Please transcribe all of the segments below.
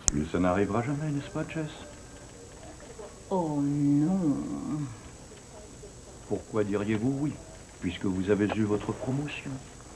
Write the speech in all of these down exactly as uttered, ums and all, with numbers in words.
Mais ça n'arrivera jamais, n'est-ce pas, Jess? Oh non. Pourquoi diriez-vous oui, puisque vous avez eu votre promotion?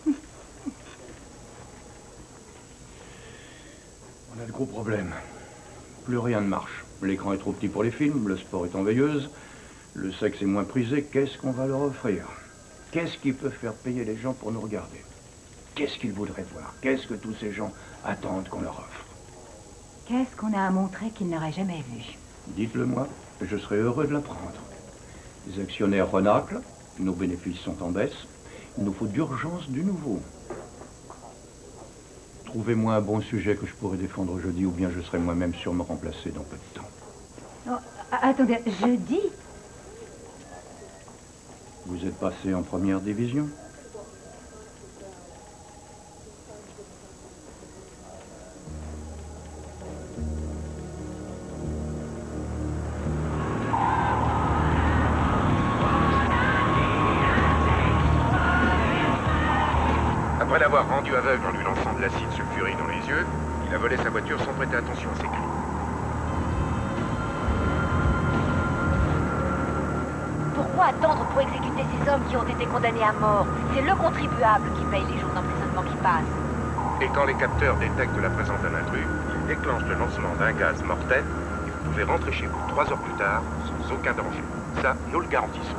On a de gros problèmes. Plus rien ne marche. L'écran est trop petit pour les films, le sport est en veilleuse, le sexe est moins prisé. Qu'est-ce qu'on va leur offrir? Qu'est-ce qui peut faire payer les gens pour nous regarder? Qu'est-ce qu'ils voudraient voir? Qu'est-ce que tous ces gens attendent qu'on leur offre? Qu'est-ce qu'on a à montrer qu'ils n'auraient jamais vu? Dites-le moi, je serais heureux de l'apprendre. Les actionnaires renaclent, nos bénéfices sont en baisse, il nous faut d'urgence du nouveau. Trouvez-moi un bon sujet que je pourrais défendre jeudi, ou bien je serai moi-même sûr de me remplacer dans peu de temps. Oh, attendez, jeudi? Vous êtes passé en première division? Après l'avoir rendu aveugle en lui lançant de l'acide sulfurique dans les yeux, il a volé sa voiture sans prêter attention à ses cris. Pourquoi attendre pour exécuter ces hommes qui ont été condamnés à mort? C'est le contribuable qui paye les jours d'emprisonnement qui passent. Et quand les capteurs détectent la présence d'un intrus, ils déclenchent le lancement d'un gaz mortel et vous pouvez rentrer chez vous trois heures plus tard sans aucun danger. Ça, nous le garantissons.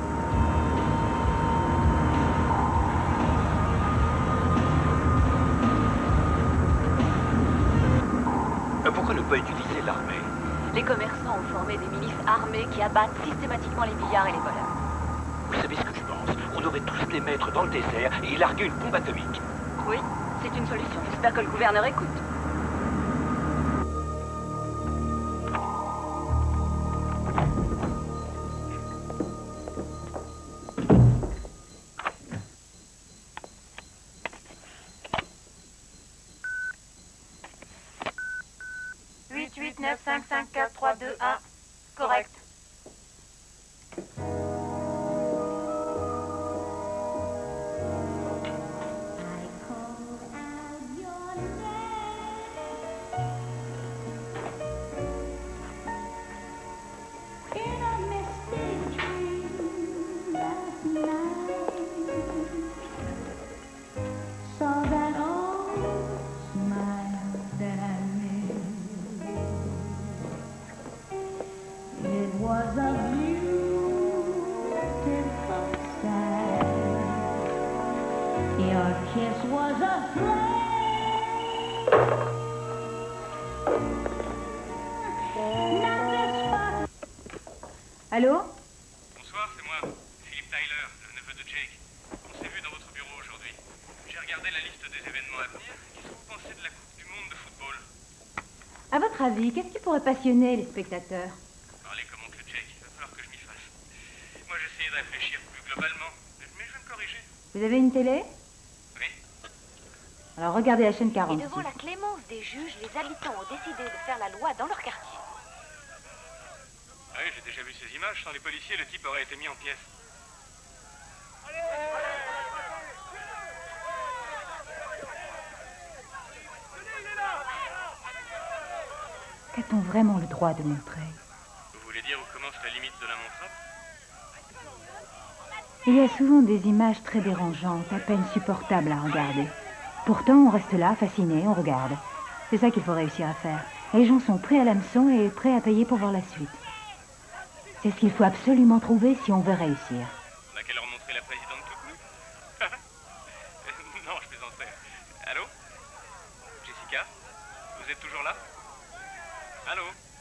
Pourquoi ne pas utiliser l'armée? Les commerçants ont formé des milices armées qui abattent systématiquement les milliards et les voleurs. Vous savez ce que je pense? On devrait tous les mettre dans le désert et larguer une bombe atomique. Oui, c'est une solution. J'espère que le gouverneur écoute. huit huit neuf cinq cinq quatre trois deux un. Correct. Allô? Bonsoir, c'est moi, Philippe Tyler, le neveu de Jake. On s'est vu dans votre bureau aujourd'hui. J'ai regardé la liste des événements à venir. Qu'est-ce que vous pensez de la Coupe du Monde de football? À votre avis, qu'est-ce qui pourrait passionner les spectateurs? Parlez comme oncle Jake, il va falloir que je m'y fasse. Moi, j'essayais de réfléchir plus globalement, mais je vais me corriger. Vous avez une télé? Oui. Alors regardez la chaîne Et quarante. devant la clémence des juges, les habitants ont décidé de faire la loi dans leur quartier. Oui, j'ai déjà vu ces images. Sans les policiers, le type aurait été mis en pièces. Qu'a-t-on vraiment le droit de montrer? Vous voulez dire où commence la limite de la montrable? Il y a souvent des images très dérangeantes, à peine supportables à regarder. Pourtant, on reste là, fasciné, on regarde. C'est ça qu'il faut réussir à faire. Les gens sont prêts à l'hameçon et prêts à payer pour voir la suite. C'est ce qu'il faut absolument trouver si on veut réussir. On a qu'à leur montrer la présidente toute nue. Non, je plaisantais. Allô? Jessica? Vous êtes toujours là? Allô?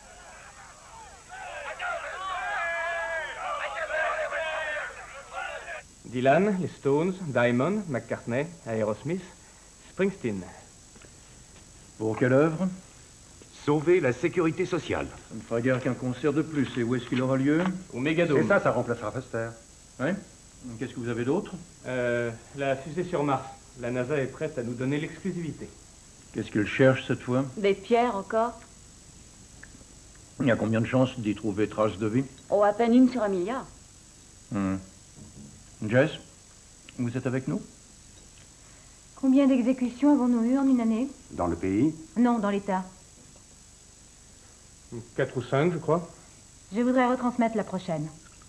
Dylan, les Stones, Diamond, McCartney, Aerosmith, Springsteen. Pour quelle œuvre? Sauver la sécurité sociale. Ça me fera guère qu'un concert de plus. Et où est-ce qu'il aura lieu? Au Megadome. Et ça, ça remplacera Foster. Oui. Qu'est-ce que vous avez d'autre? Euh, la fusée sur Mars. La NASA est prête à nous donner l'exclusivité. Qu'est-ce qu'il cherche cette fois? Des pierres encore? Il y a combien de chances d'y trouver trace de vie? Oh, à peine une sur un milliard. Hmm. Jess, vous êtes avec nous? Combien d'exécutions avons-nous eu en une année? Dans le pays? Non, dans l'État. Quatre ou cinq, je crois. Je voudrais retransmettre la prochaine.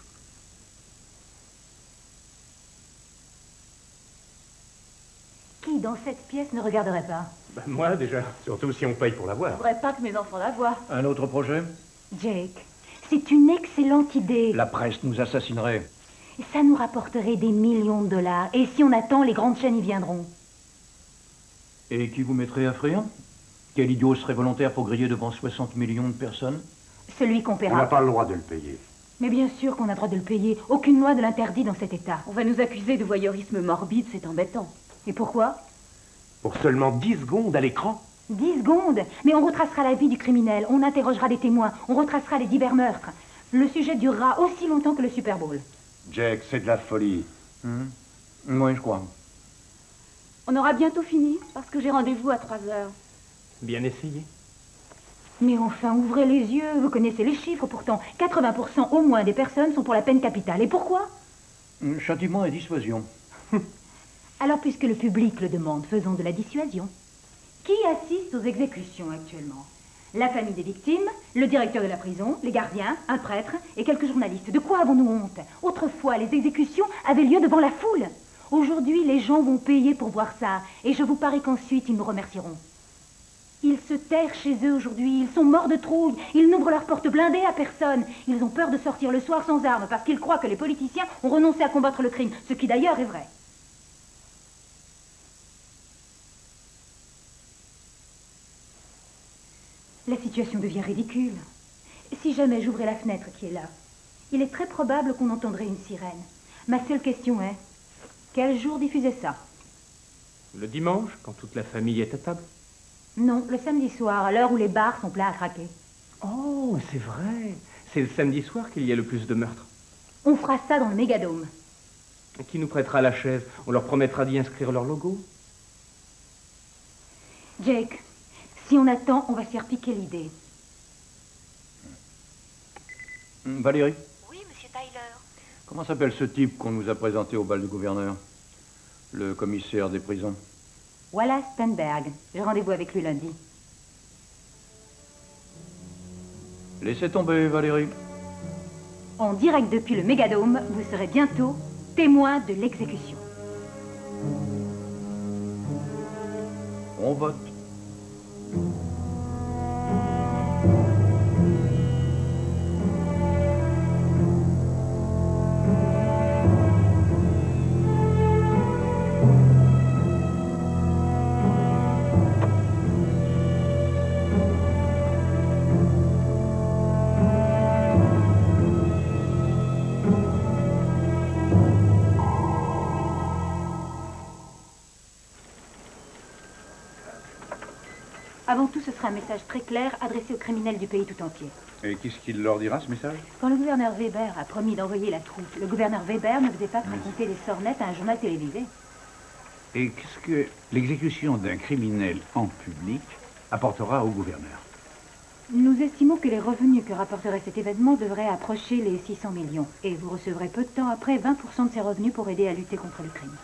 Qui, dans cette pièce, ne regarderait pas? Bah, moi, déjà. Surtout si on paye pour la Je voir. voudrais pas que mes enfants la voient. Un autre projet? Jake, c'est une excellente idée. La presse nous assassinerait. Ça nous rapporterait des millions de dollars. Et si on attend, les grandes chaînes y viendront. Et qui vous mettrait à frire? Quel idiot serait volontaire pour griller devant soixante millions de personnes? Celui qu'on On paiera. n'a pas le droit de le payer. Mais bien sûr qu'on a droit de le payer. Aucune loi ne l'interdit dans cet état. On va nous accuser de voyeurisme morbide, c'est embêtant. Et pourquoi? Pour seulement dix secondes à l'écran? Dix secondes. Mais on retracera la vie du criminel. On interrogera des témoins. On retracera les divers meurtres. Le sujet durera aussi longtemps que le Super Bowl. Jack, c'est de la folie. Mmh. Oui, je crois. On aura bientôt fini, parce que j'ai rendez-vous à trois heures. Bien essayé. Mais enfin, ouvrez les yeux. Vous connaissez les chiffres pourtant. quatre-vingts pour cent au moins des personnes sont pour la peine capitale. Et pourquoi? Châtiment et dissuasion. Alors, puisque le public le demande, faisons de la dissuasion. Qui assiste aux exécutions actuellement? La famille des victimes, le directeur de la prison, les gardiens, un prêtre et quelques journalistes. De quoi avons-nous honte? Autrefois, les exécutions avaient lieu devant la foule. Aujourd'hui, les gens vont payer pour voir ça. Et je vous parie qu'ensuite, ils nous remercieront. Ils se terrent chez eux aujourd'hui. Ils sont morts de trouille. Ils n'ouvrent leurs portes blindées à personne. Ils ont peur de sortir le soir sans armes parce qu'ils croient que les politiciens ont renoncé à combattre le crime. Ce qui d'ailleurs est vrai. La situation devient ridicule. Si jamais j'ouvrais la fenêtre qui est là, il est très probable qu'on entendrait une sirène. Ma seule question est, quel jour diffuser ça? Le dimanche, quand toute la famille est à table. Non, le samedi soir, à l'heure où les bars sont pleins à craquer. Oh, c'est vrai. C'est le samedi soir qu'il y a le plus de meurtres. On fera ça dans le mégadôme. Qui nous prêtera la chaise? On leur promettra d'y inscrire leur logo. Jake, si on attend, on va se faire piquer l'idée. Valérie? Oui, monsieur Tyler. Comment s'appelle ce type qu'on nous a présenté au bal du gouverneur? Le commissaire des prisons. Wallace Stenberg. J'ai rendez-vous avec lui lundi. Laissez tomber, Valérie. En direct depuis le mégadôme, vous serez bientôt témoin de l'exécution. On vote. Avant tout, ce sera un message très clair adressé aux criminels du pays tout entier. Et qu'est-ce qu'il leur dira, ce message? Quand le gouverneur Weber a promis d'envoyer la troupe, le gouverneur Weber ne faisait pas raconter des sornettes à un journal télévisé. Et qu'est-ce que l'exécution d'un criminel en public apportera au gouverneur? Nous estimons que les revenus que rapporterait cet événement devraient approcher les six cents millions. Et vous recevrez peu de temps après vingt pour cent de ces revenus pour aider à lutter contre le crime.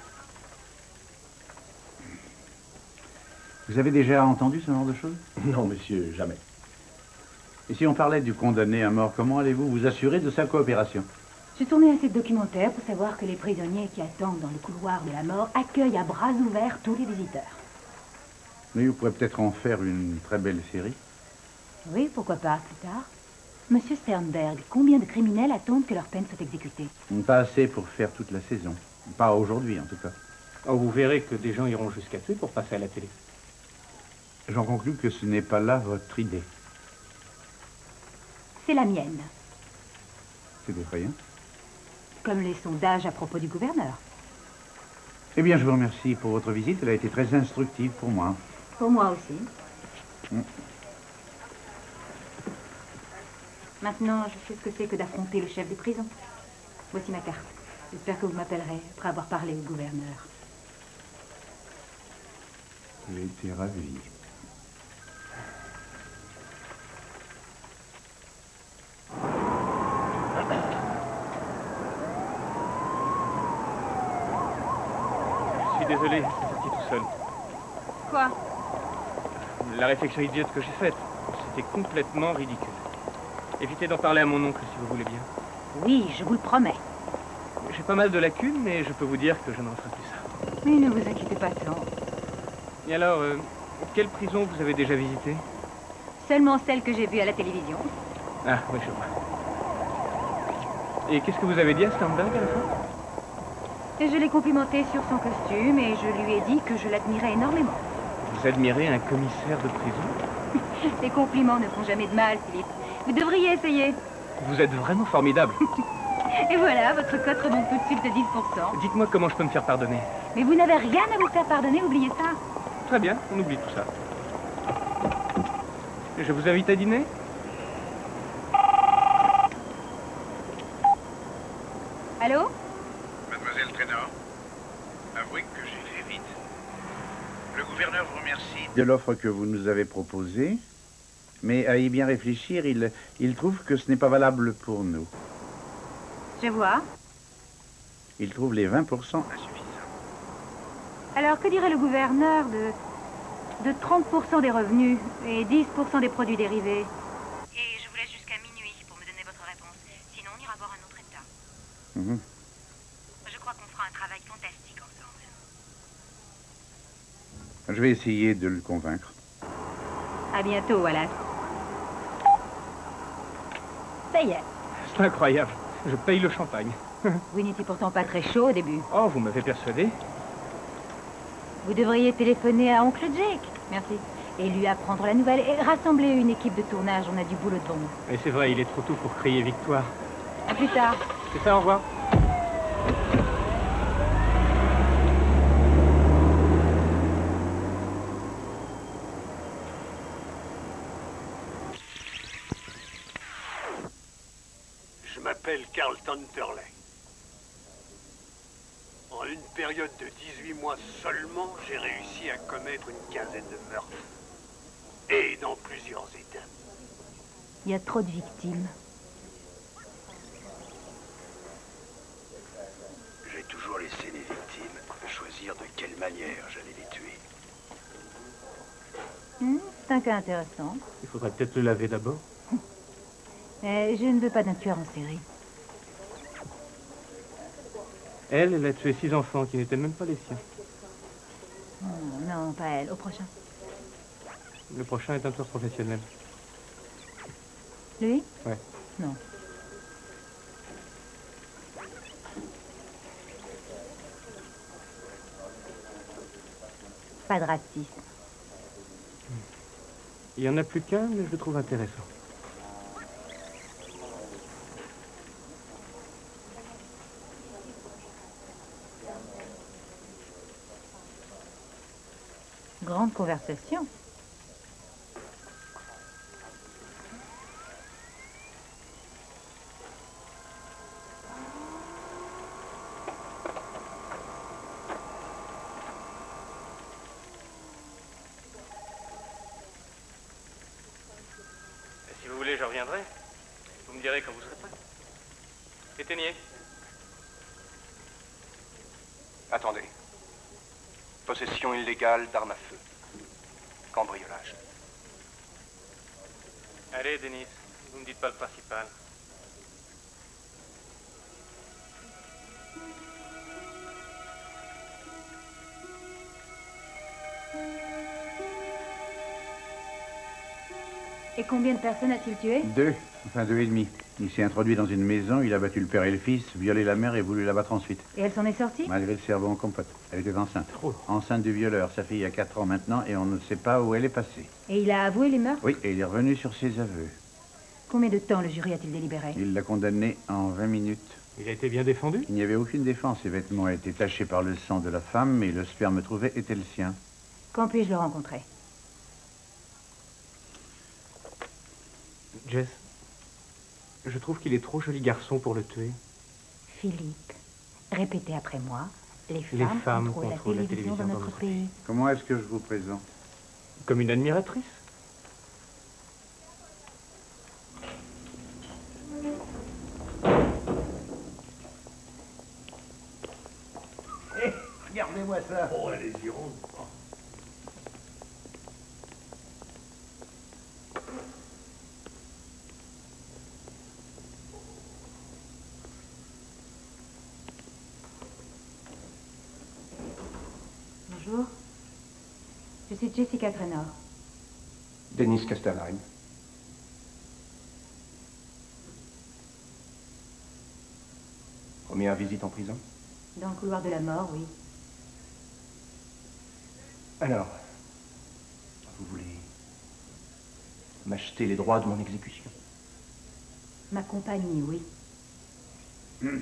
Vous avez déjà entendu ce genre de choses? Non, monsieur, jamais. Et si on parlait du condamné à mort, comment allez-vous vous assurer de sa coopération? J'ai tourné assez de documentaires pour savoir que les prisonniers qui attendent dans le couloir de la mort accueillent à bras ouverts tous les visiteurs. Mais vous pourrez peut-être en faire une très belle série. Oui, pourquoi pas, plus tard. Monsieur Sternberg, combien de criminels attendent que leur peine soit exécutée? Pas assez pour faire toute la saison. Pas aujourd'hui, en tout cas. Oh, vous verrez que des gens iront jusqu'à tuer pour passer à la télé. J'en conclus que ce n'est pas là votre idée. C'est la mienne. C'est effrayant. Comme les sondages à propos du gouverneur. Eh bien, je vous remercie pour votre visite. Elle a été très instructive pour moi. Pour moi aussi. Mm. Maintenant, je sais ce que c'est que d'affronter le chef des prisons. Voici ma carte. J'espère que vous m'appellerez après avoir parlé au gouverneur. J'ai été ravi. Je suis désolé, c'est sorti tout seul. Quoi? La réflexion idiote que j'ai faite, c'était complètement ridicule. Évitez d'en parler à mon oncle si vous voulez bien. Oui, je vous le promets. J'ai pas mal de lacunes, mais je peux vous dire que je ne referai plus ça. Mais ne vous inquiétez pas tant. Et alors, euh, quelle prison vous avez déjà visitée? Seulement celle que j'ai vue à la télévision. Ah, oui, je vois. Et qu'est-ce que vous avez dit à Sternberg à la fin? Et je l'ai complimenté sur son costume et je lui ai dit que je l'admirais énormément. Vous admirez un commissaire de prison? Les compliments ne font jamais de mal, Philippe. Vous devriez essayer. Vous êtes vraiment formidable. Et voilà, votre cote remonte tout de suite de dix pour cent. Dites-moi comment je peux me faire pardonner. Mais vous n'avez rien à vous faire pardonner, oubliez ça. Très bien, on oublie tout ça. Je vous invite à dîner? Allô? Mademoiselle Traynor, avouez que j'ai fait vite. Le gouverneur vous remercie de l'offre que vous nous avez proposée, mais à y bien réfléchir, il, il trouve que ce n'est pas valable pour nous. Je vois. Il trouve les vingt pour cent insuffisants. Alors, que dirait le gouverneur de, de trente pour cent des revenus et dix pour cent des produits dérivés? Et je vous laisse jusqu'à minuit pour me donner votre réponse. Sinon, on ira voir un autre état. Mmh. Je crois qu'on fera un travail fantastique ensemble. Je vais essayer de le convaincre. À bientôt, Wallace. Ça y est. C'est incroyable. Je paye le champagne. Vous n'étiez pourtant pas très chaud au début. Oh, vous m'avez persuadé. Vous devriez téléphoner à oncle Jake. Merci. Et lui apprendre la nouvelle et rassembler une équipe de tournage. On a du boulot devant nous. Mais c'est vrai, il est trop tôt pour crier victoire. À plus tard. C'est ça, au revoir. Je m'appelle Carl Tanterley. En une période de dix-huit mois seulement, j'ai réussi à commettre une quinzaine de meurtres. Et dans plusieurs états. Il y a trop de victimes. J'ai toujours laissé les victimes choisir de quelle manière j'allais les tuer. Hmm, c'est un cas intéressant. Il faudrait peut-être le laver d'abord. Mais je ne veux pas d'un tueur en série. Elle, elle a tué six enfants qui n'étaient même pas les siens. Hmm, non, pas elle. Au prochain. Le prochain est un tueur professionnel. Lui? Ouais. Non. Pas de racisme. Il y en a plus qu'un, mais je le trouve intéressant. Grande conversation. Si vous voulez, je reviendrai. Vous me direz quand vous serez prêt. Éteignez. Attendez. Possession illégale d'armes à feu. Cambriolage. Allez, Denis, vous me dites pas le principal. Et combien de personnes a-t-il tué? Deux, enfin deux et demi. Il s'est introduit dans une maison, il a battu le père et le fils, violé la mère et voulu l'abattre ensuite. Et elle s'en est sortie? Malgré le cerveau en compote. Elle était enceinte. Oh. Enceinte du violeur. Sa fille a quatre ans maintenant et on ne sait pas où elle est passée. Et il a avoué les meurtres? Oui, et il est revenu sur ses aveux. Combien de temps le jury a-t-il délibéré? Il l'a condamné en vingt minutes. Il a été bien défendu? Il n'y avait aucune défense. Ses vêtements étaient tachés par le sang de la femme et le sperme trouvé était le sien. Quand puis-je le rencontrer? Jess, je trouve qu'il est trop joli garçon pour le tuer. Philippe, répétez après moi. Les femmes, Les femmes contrôlent la contrôlent la télévision dans télévision notre dans pays. Comment est-ce que je vous présente? Comme une admiratrice. Hé, regardez-moi ça. Oh, allez-y, rentre. suis Jessica Traynor. Dennis Casterline. Première visite en prison? Dans le couloir de la mort, oui. Alors, vous voulez m'acheter les droits de mon exécution? Ma compagnie, oui. Mmh.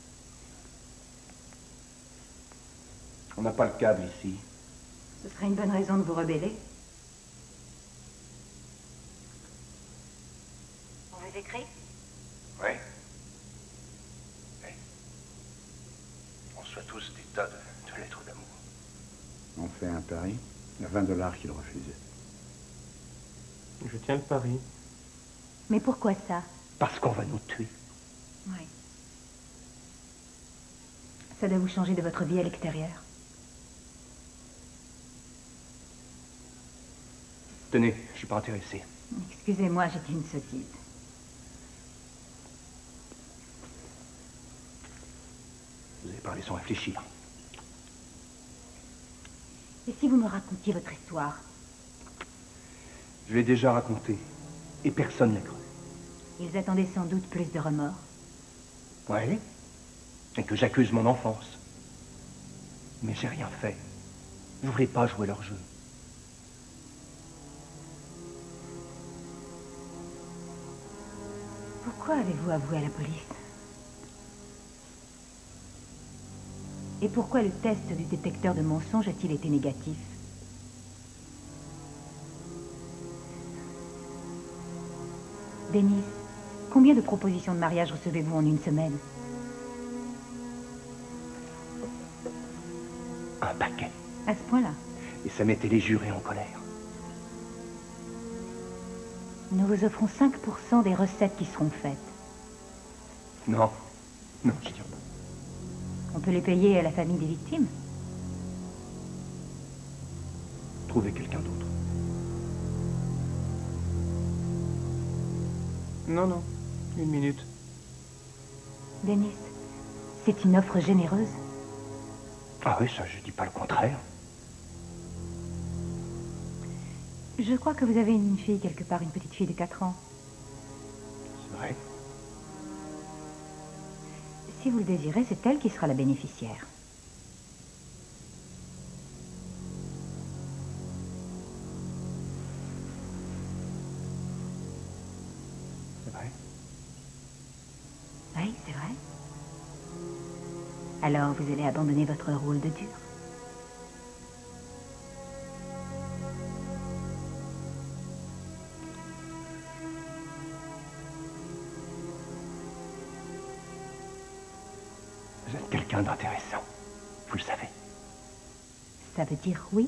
On n'a pas le câble ici. Ce serait une bonne raison de vous rebeller. On vous écrit? Oui. Oui. On reçoit tous des tas de, de lettres d'amour. On fait un pari. Il y a vingt dollars qu'il refusait. Je tiens le pari. Mais pourquoi ça? Parce qu'on va nous tuer. Oui. Ça doit vous changer de votre vie à l'extérieur. Tenez, je suis pas intéressé. Excusez-moi, j'étais une sottise. Vous avez parlé sans réfléchir. Et si vous me racontiez votre histoire? Je l'ai déjà raconté. Et personne n'a cru. Ils attendaient sans doute plus de remords. Ouais. Et que j'accuse mon enfance. Mais j'ai rien fait. Je voulais pas jouer leur jeu. Pourquoi avez-vous avoué à la police? Et pourquoi le test du détecteur de mensonges a-t-il été négatif? Dennis, combien de propositions de mariage recevez-vous en une semaine? Un paquet. À ce point-là? Et ça mettait les jurés en colère. Nous vous offrons cinq pour cent des recettes qui seront faites. Non. Non, je dis pas. On peut les payer à la famille des victimes. Trouvez quelqu'un d'autre. Non, non. Une minute. Dennis, c'est une offre généreuse. Ah oui, ça, je dis pas le contraire. Je crois que vous avez une fille quelque part, une petite fille de quatre ans. C'est vrai. Si vous le désirez, c'est elle qui sera la bénéficiaire. C'est vrai. Oui, c'est vrai. Alors, vous allez abandonner votre rôle de dur. Vous êtes quelqu'un d'intéressant. Vous le savez. Ça veut dire oui?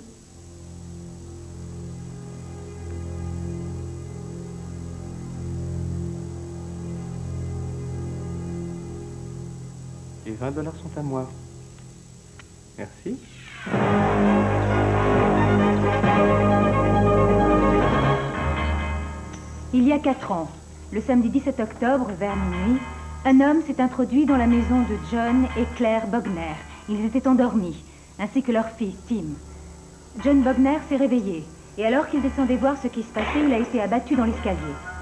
Les vingt dollars sont à moi. Merci. Il y a quatre ans, le samedi dix-sept octobre, vers minuit, un homme s'est introduit dans la maison de John et Claire Bogner. Ils étaient endormis, ainsi que leur fils, Tim. John Bogner s'est réveillé, et alors qu'il descendait voir ce qui se passait, il a été abattu dans l'escalier.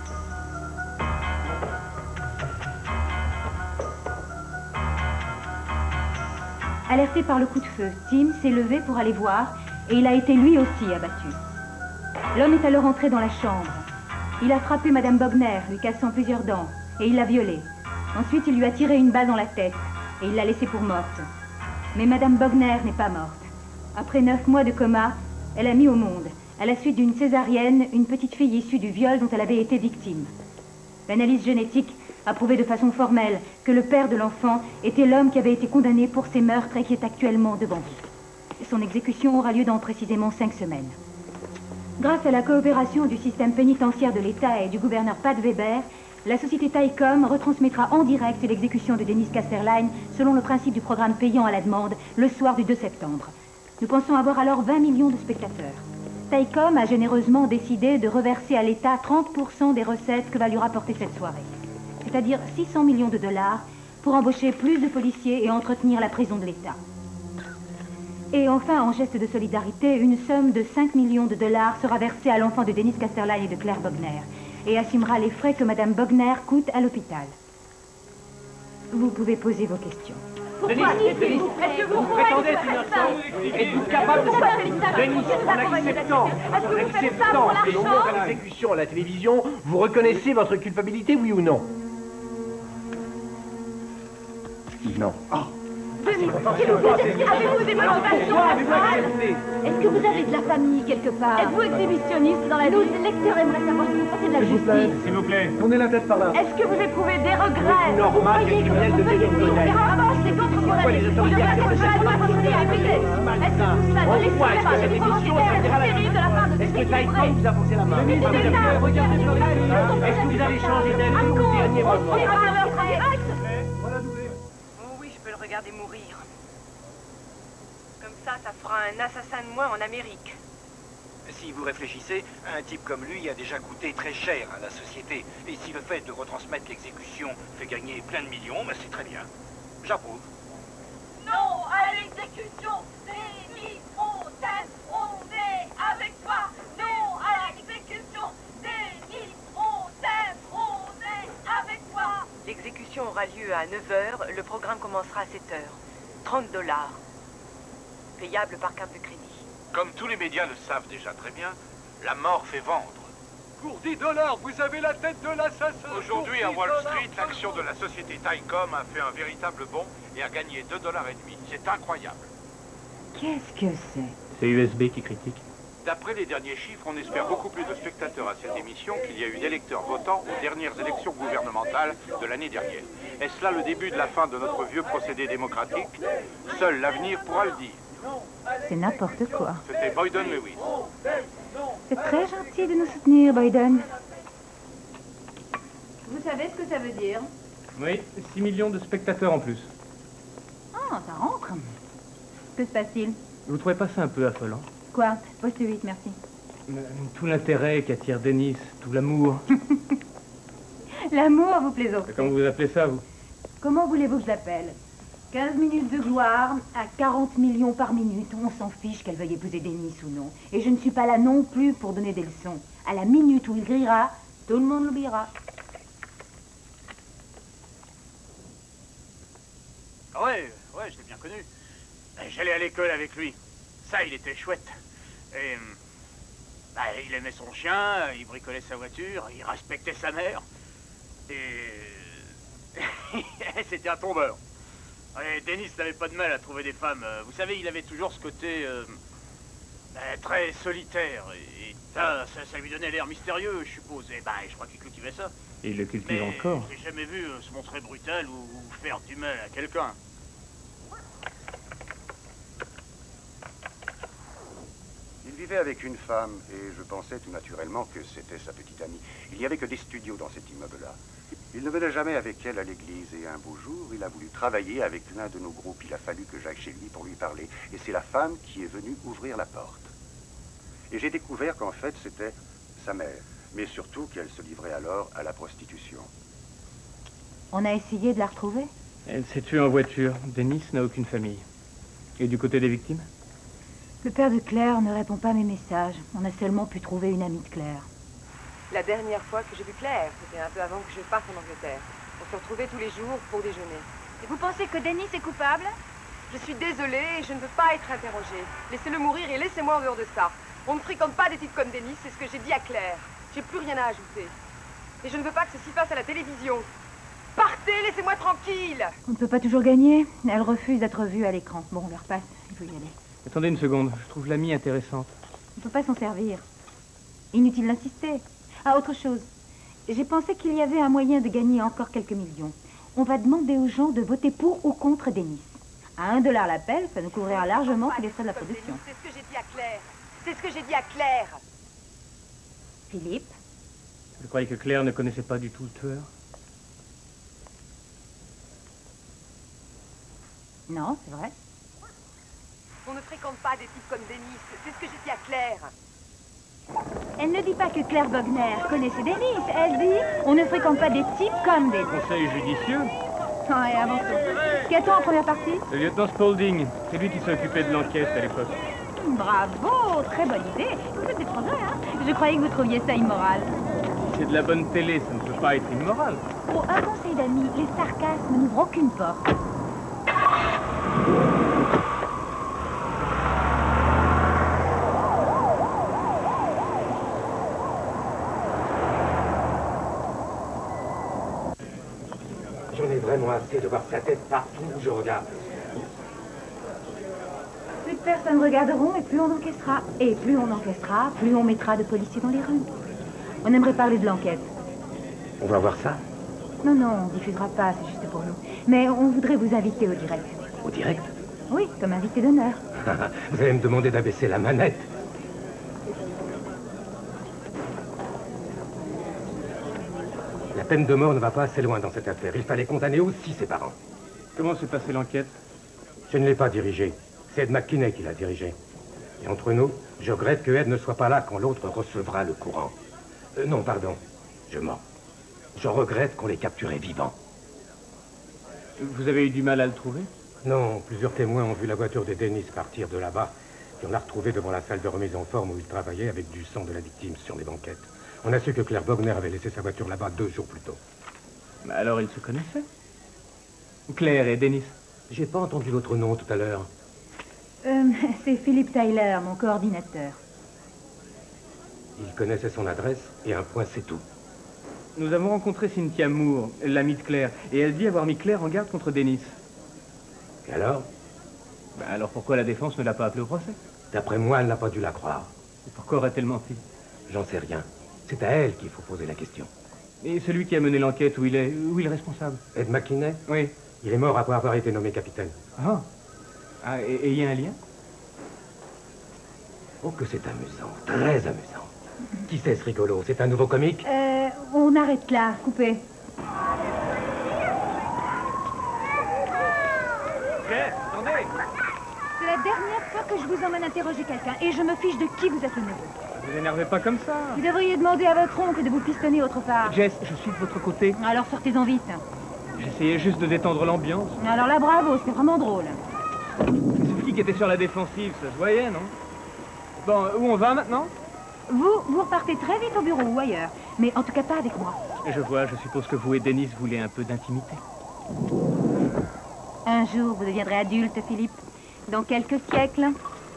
Alerté par le coup de feu, Tim s'est levé pour aller voir, et il a été lui aussi abattu. L'homme est alors entré dans la chambre. Il a frappé Madame Bogner, lui cassant plusieurs dents, et il l'a violée. Ensuite, il lui a tiré une balle dans la tête, et il l'a laissée pour morte. Mais Madame Bogner n'est pas morte. Après neuf mois de coma, elle a mis au monde, à la suite d'une césarienne, une petite fille issue du viol dont elle avait été victime. L'analyse génétique a prouvé de façon formelle que le père de l'enfant était l'homme qui avait été condamné pour ces meurtres et qui est actuellement devant vous. Son exécution aura lieu dans précisément cinq semaines. Grâce à la coopération du système pénitentiaire de l'État et du gouverneur Pat Weber, la société Taicom retransmettra en direct l'exécution de Dennis Casterline selon le principe du programme payant à la demande le soir du deux septembre. Nous pensons avoir alors vingt millions de spectateurs. Taicom a généreusement décidé de reverser à l'État trente pour cent des recettes que va lui rapporter cette soirée, c'est-à-dire six cents millions de dollars pour embaucher plus de policiers et entretenir la prison de l'État. Et enfin, en geste de solidarité, une somme de cinq millions de dollars sera versée à l'enfant de Dennis Casterline et de Claire Bogner et assumera les frais que Madame Bogner coûte à l'hôpital. Vous pouvez poser vos questions. Pourquoi Denis, Denis, est-ce que vous, vous prétendez être innocent? Êtes-vous capable de ça? Denis, en acceptant, en acceptant l'exécution à la télévision, vous reconnaissez votre culpabilité, oui ou non? Non. Oh. Denis, avez-vous des motivations pastorales? Est-ce que vous avez de la famille quelque part? Êtes-vous exhibitionniste dans la vie? Nos lecteurs aimeraient savoir si vous pensez de la justice. S'il vous plaît. Tournez la tête par là. Est-ce que vous éprouvez des regrets? C'est normal qu'un criminel de Denis Bogner. C'est contre vos amis. les autorités Est-ce que tout cela ne laisserait pas une volontaire série de la part de Est-ce que Denis Taïkom vous a forcé la main? Regardez Floride. Est-ce que vous avez changé d'avis au dernier moment? Regardez mourir. Comme ça, ça fera un assassin de moins en Amérique. Si vous réfléchissez, un type comme lui a déjà coûté très cher à la société. Et si le fait de retransmettre l'exécution fait gagner plein de millions, ben c'est très bien. J'approuve. Non à l'exécution. Denis, on t'aime, on est avec toi. Non à l'exécution. Denis, on t'aime, on est avec toi. L'exécution aura lieu à neuf heures, le programme commencera à sept heures. trente dollars. Payable par carte de crédit. Comme tous les médias le savent déjà très bien, la mort fait vendre. Pour dix dollars, vous avez la tête de l'assassin. Aujourd'hui, à Wall Street, l'action de la société Taïkom a fait un véritable bond et a gagné deux dollars et demi. C'est incroyable. Qu'est-ce que c'est? C'est U S B qui critique. D'après les derniers chiffres, on espère beaucoup plus de spectateurs à cette émission qu'il y a eu d'électeurs votants aux dernières élections gouvernementales de l'année dernière. Est-ce là le début de la fin de notre vieux procédé démocratique? Seul l'avenir pourra le dire. C'est n'importe quoi. C'était Boyden Lewis. C'est très gentil de nous soutenir, Boyden. Vous savez ce que ça veut dire? Oui, six millions de spectateurs en plus. Ah, ça rentre. Que se passe-t-il? Vous trouvez pas ça un peu affolant? Quoi? Poste huit, merci. Euh, Tout l'intérêt qu'attire Denis, tout l'amour. L'amour, vous plaisantez. Comment vous appelez ça, vous? Comment voulez-vous que je l'appelle? quinze minutes de gloire à quarante millions par minute. On s'en fiche qu'elle veuille épouser Denis ou non. Et je ne suis pas là non plus pour donner des leçons. À la minute où il grillera, tout le monde l'oubliera. Ouais, ouais, je l'ai bien connu. J'allais à l'école avec lui. Ça, il était chouette. Et... Bah, il aimait son chien, il bricolait sa voiture, il respectait sa mère. Et... c'était un tombeur. Et Denis n'avait pas de mal à trouver des femmes. Vous savez, il avait toujours ce côté... Euh, bah, très solitaire. Et ça, ça, ça lui donnait l'air mystérieux, je suppose. Et bah, je crois qu'il cultivait ça. Et il le cultive Mais encore. j'ai jamais vu euh, se montrer brutal ou, ou faire du mal à quelqu'un. Il vivait avec une femme et je pensais tout naturellement que c'était sa petite amie. Il n'y avait que des studios dans cet immeuble-là. Il ne venait jamais avec elle à l'église et un beau jour, il a voulu travailler avec l'un de nos groupes. Il a fallu que j'aille chez lui pour lui parler. Et c'est la femme qui est venue ouvrir la porte. Et j'ai découvert qu'en fait, c'était sa mère. Mais surtout qu'elle se livrait alors à la prostitution. On a essayé de la retrouver? Elle s'est tuée en voiture. Denis n'a aucune famille. Et du côté des victimes? Le père de Claire ne répond pas à mes messages. On a seulement pu trouver une amie de Claire. La dernière fois que j'ai vu Claire, c'était un peu avant que je parte en Angleterre. On se retrouvait tous les jours pour déjeuner. Et vous pensez que Denis est coupable? Je suis désolée et je ne veux pas être interrogée. Laissez-le mourir et laissez-moi en dehors de ça. On ne fréquente pas des types comme Denis, c'est ce que j'ai dit à Claire. J'ai plus rien à ajouter. Et je ne veux pas que ceci passe à la télévision. Partez, laissez-moi tranquille! On ne peut pas toujours gagner. Elle refuse d'être vue à l'écran. Bon, on leur passe. Il faut y aller. Attendez une seconde, je trouve l'amie intéressante. On ne peut pas s'en servir. Inutile d'insister. Ah, autre chose. J'ai pensé qu'il y avait un moyen de gagner encore quelques millions. On va demander aux gens de voter pour ou contre Denis. À un dollar l'appel, ça nous couvrira largement tous les frais de la production. C'est ce que j'ai dit à Claire. C'est ce que j'ai dit à Claire. Philippe? Je croyais que Claire ne connaissait pas du tout le tueur. Non, c'est vrai. On ne fréquente pas des types comme Denis. C'est ce que j'ai dit à Claire. Elle ne dit pas que Claire Bogner connaissait Denis. Elle dit on ne fréquente pas des types comme Denis. Conseil judicieux. Ouais, avançons. Qu'a-t-on en première partie? Le lieutenant Spaulding. C'est lui qui s'est occupé de l'enquête à l'époque. Bravo, très bonne idée. Vous êtes des progrès, hein? Je croyais que vous trouviez ça immoral. Si c'est de la bonne télé, ça ne peut pas être immoral. Oh, un conseil d'amis, les sarcasmes n'ouvrent aucune porte. J'en ai vraiment assez de voir sa tête partout où je regarde. Plus de personnes regarderont et plus on encaissera. Et plus on encaissera, plus on mettra de policiers dans les rues. On aimerait parler de l'enquête. On va voir ça? Non, non, on ne diffusera pas, c'est juste pour nous. Mais on voudrait vous inviter au direct. Au direct? Oui, comme invité d'honneur. Vous allez me demander d'abaisser la manette. La peine de mort ne va pas assez loin dans cette affaire. Il fallait condamner aussi ses parents. Comment s'est passée l'enquête? Je ne l'ai pas dirigée. C'est Ed McKinney qui l'a dirigée. Et entre nous, je regrette que Ed ne soit pas là quand l'autre recevra le courant. Euh, non, pardon. Je mens. Je regrette qu'on l'ait capturé vivant. Vous avez eu du mal à le trouver? Non, plusieurs témoins ont vu la voiture de Dennis partir de là-bas. Et on l'a retrouvé devant la salle de remise en forme où il travaillait avec du sang de la victime sur les banquettes. On a su que Claire Bogner avait laissé sa voiture là-bas deux jours plus tôt. Mais alors ils se connaissaient? Claire et Dennis? J'ai pas entendu l'autre nom tout à l'heure. Euh, c'est Philippe Tyler, mon coordinateur. Il connaissait son adresse et un point c'est tout. Nous avons rencontré Cynthia Moore, l'amie de Claire, et elle dit avoir mis Claire en garde contre Dennis. Et alors? Ben alors pourquoi la défense ne l'a pas appelé au procès? D'après moi, elle n'a pas dû la croire. Et pourquoi aurait-elle menti? J'en sais rien. C'est à elle qu'il faut poser la question. Et celui qui a mené l'enquête, où il est, où il est responsable? Ed McKinney? Oui. Il est mort après avoir été nommé capitaine. Ah. Ah, et il y a un lien? Oh, que c'est amusant, très amusant. Qui c'est ce rigolo? C'est un nouveau comique? Euh, on arrête là, coupez. Jeff, attendez! C'est la dernière fois que je vous emmène interroger quelqu'un, et je me fiche de qui vous êtes le neveu. Vous énervez pas comme ça. Vous devriez demander à votre oncle de vous pistonner autre part. Jess, je suis de votre côté. Alors sortez-en vite. J'essayais juste de détendre l'ambiance. Alors là, bravo, c'était vraiment drôle. Ce flic était sur la défensive, ça se voyait, non? Bon, où on va maintenant? Vous, vous repartez très vite au bureau ou ailleurs. Mais en tout cas pas avec moi. Je vois, je suppose que vous et Dennis voulez un peu d'intimité. Un jour, vous deviendrez adulte, Philippe. Dans quelques siècles.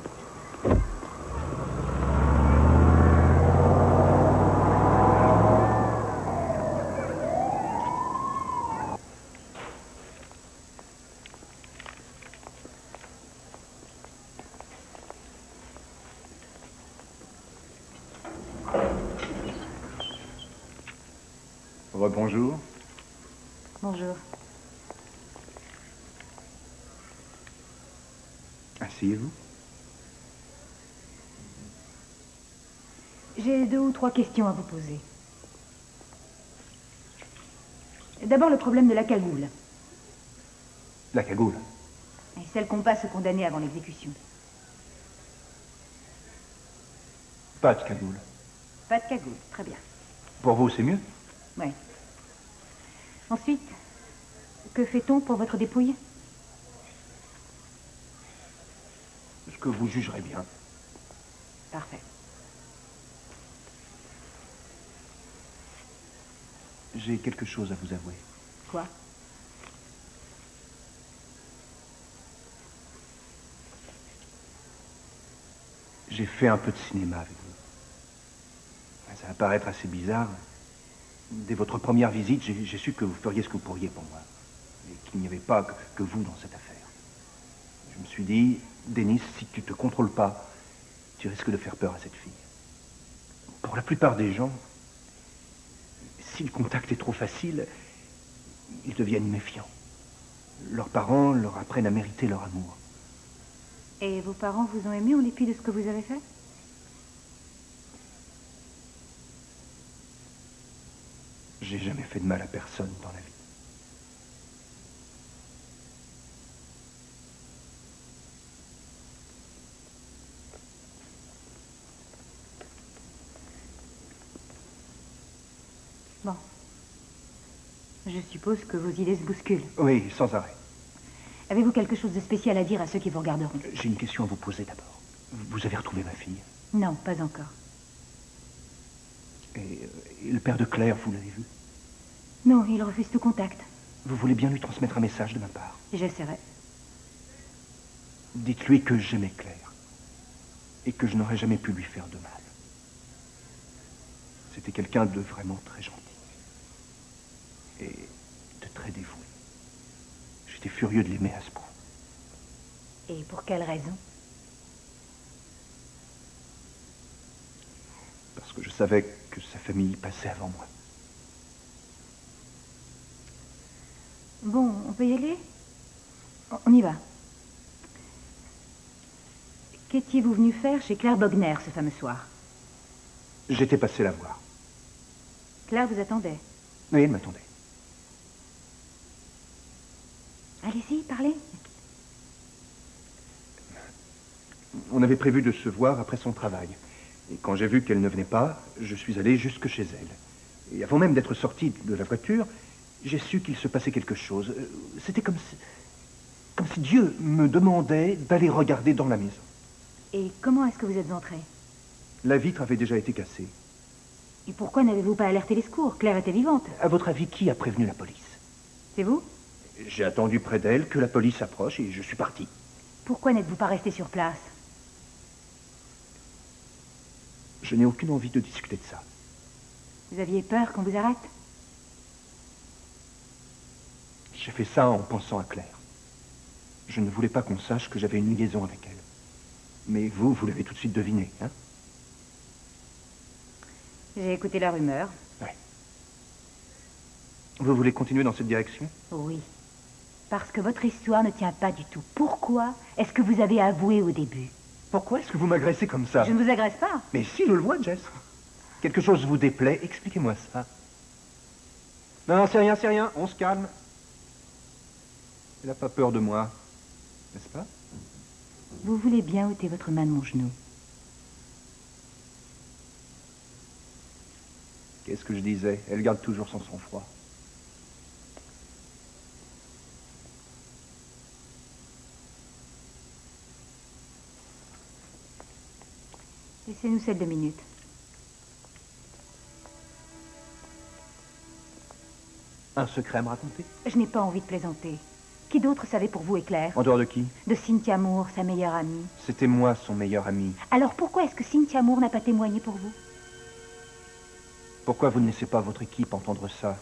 Rebonjour. Bonjour. Asseyez-vous. J'ai deux ou trois questions à vous poser. D'abord, le problème de la cagoule. La cagoule? Et celle qu'on passe aux condamnés avant l'exécution. Pas de cagoule. Pas de cagoule, très bien. Pour vous, c'est mieux? Oui. Ensuite, que fait-on pour votre dépouille? Ce que vous jugerez bien. Parfait. J'ai quelque chose à vous avouer. Quoi? J'ai fait un peu de cinéma avec vous. Ça va paraître assez bizarre. Dès votre première visite, j'ai su que vous feriez ce que vous pourriez pour moi. Et qu'il n'y avait pas que, que vous dans cette affaire. Je me suis dit, Dennis, si tu te contrôles pas, tu risques de faire peur à cette fille. Pour la plupart des gens, si le contact est trop facile, ils deviennent méfiants. Leurs parents leur apprennent à mériter leur amour. Et vos parents vous ont aimé en dépit de ce que vous avez fait? J'ai jamais fait de mal à personne dans la vie. Bon. Je suppose que vos idées se bousculent. Oui, sans arrêt. Avez-vous quelque chose de spécial à dire à ceux qui vous regarderont? J'ai une question à vous poser d'abord. Vous avez retrouvé ma fille? Non, pas encore. Et, et le père de Claire, vous l'avez vu? Non, il refuse tout contact. Vous voulez bien lui transmettre un message de ma part? J'essaierai. Dites-lui que j'aimais Claire. Et que je n'aurais jamais pu lui faire de mal. C'était quelqu'un de vraiment très gentil. Et de très dévoué. J'étais furieux de l'aimer à ce point. Et pour quelle raison? Parce que je savais que sa famille passait avant moi. Bon, on peut y aller? On y va. Qu'étiez-vous venu faire chez Claire Bogner ce fameux soir? J'étais passé la voir. Claire vous attendait? Oui, elle m'attendait. Allez-y, parlez. On avait prévu de se voir après son travail. Et quand j'ai vu qu'elle ne venait pas, je suis allé jusque chez elle. Et avant même d'être sorti de la voiture, j'ai su qu'il se passait quelque chose. C'était comme si... comme si Dieu me demandait d'aller regarder dans la maison. Et comment est-ce que vous êtes entré? La vitre avait déjà été cassée. Et pourquoi n'avez-vous pas alerté les secours? Claire était vivante. À votre avis, qui a prévenu la police? C'est vous? J'ai attendu près d'elle que la police approche et je suis parti. Pourquoi n'êtes-vous pas resté sur place? Je n'ai aucune envie de discuter de ça. Vous aviez peur qu'on vous arrête? J'ai fait ça en pensant à Claire. Je ne voulais pas qu'on sache que j'avais une liaison avec elle. Mais vous, vous l'avez tout de suite deviné, hein? J'ai écouté la rumeur. Oui. Vous voulez continuer dans cette direction? Oui. Parce que votre histoire ne tient pas du tout. Pourquoi est-ce que vous avez avoué au début? Pourquoi est-ce que vous m'agressez comme ça? Je ne vous agresse pas. Mais si, je le vois, Jess. Quelque chose vous déplaît, expliquez-moi ça. Non, non, c'est rien, c'est rien, on se calme. Elle n'a pas peur de moi, n'est-ce pas? Vous voulez bien ôter votre main de mon genou? Qu'est-ce que je disais? Elle garde toujours son sang-froid. Laissez-nous cette deux minutes. Un secret à me raconter? Je n'ai pas envie de plaisanter. Qui d'autre savait pour vous et Claire? En dehors de qui? De Cynthia Moore, sa meilleure amie. C'était moi, son meilleur ami. Alors pourquoi est-ce que Cynthia Moore n'a pas témoigné pour vous? Pourquoi vous ne laissez pas votre équipe entendre ça?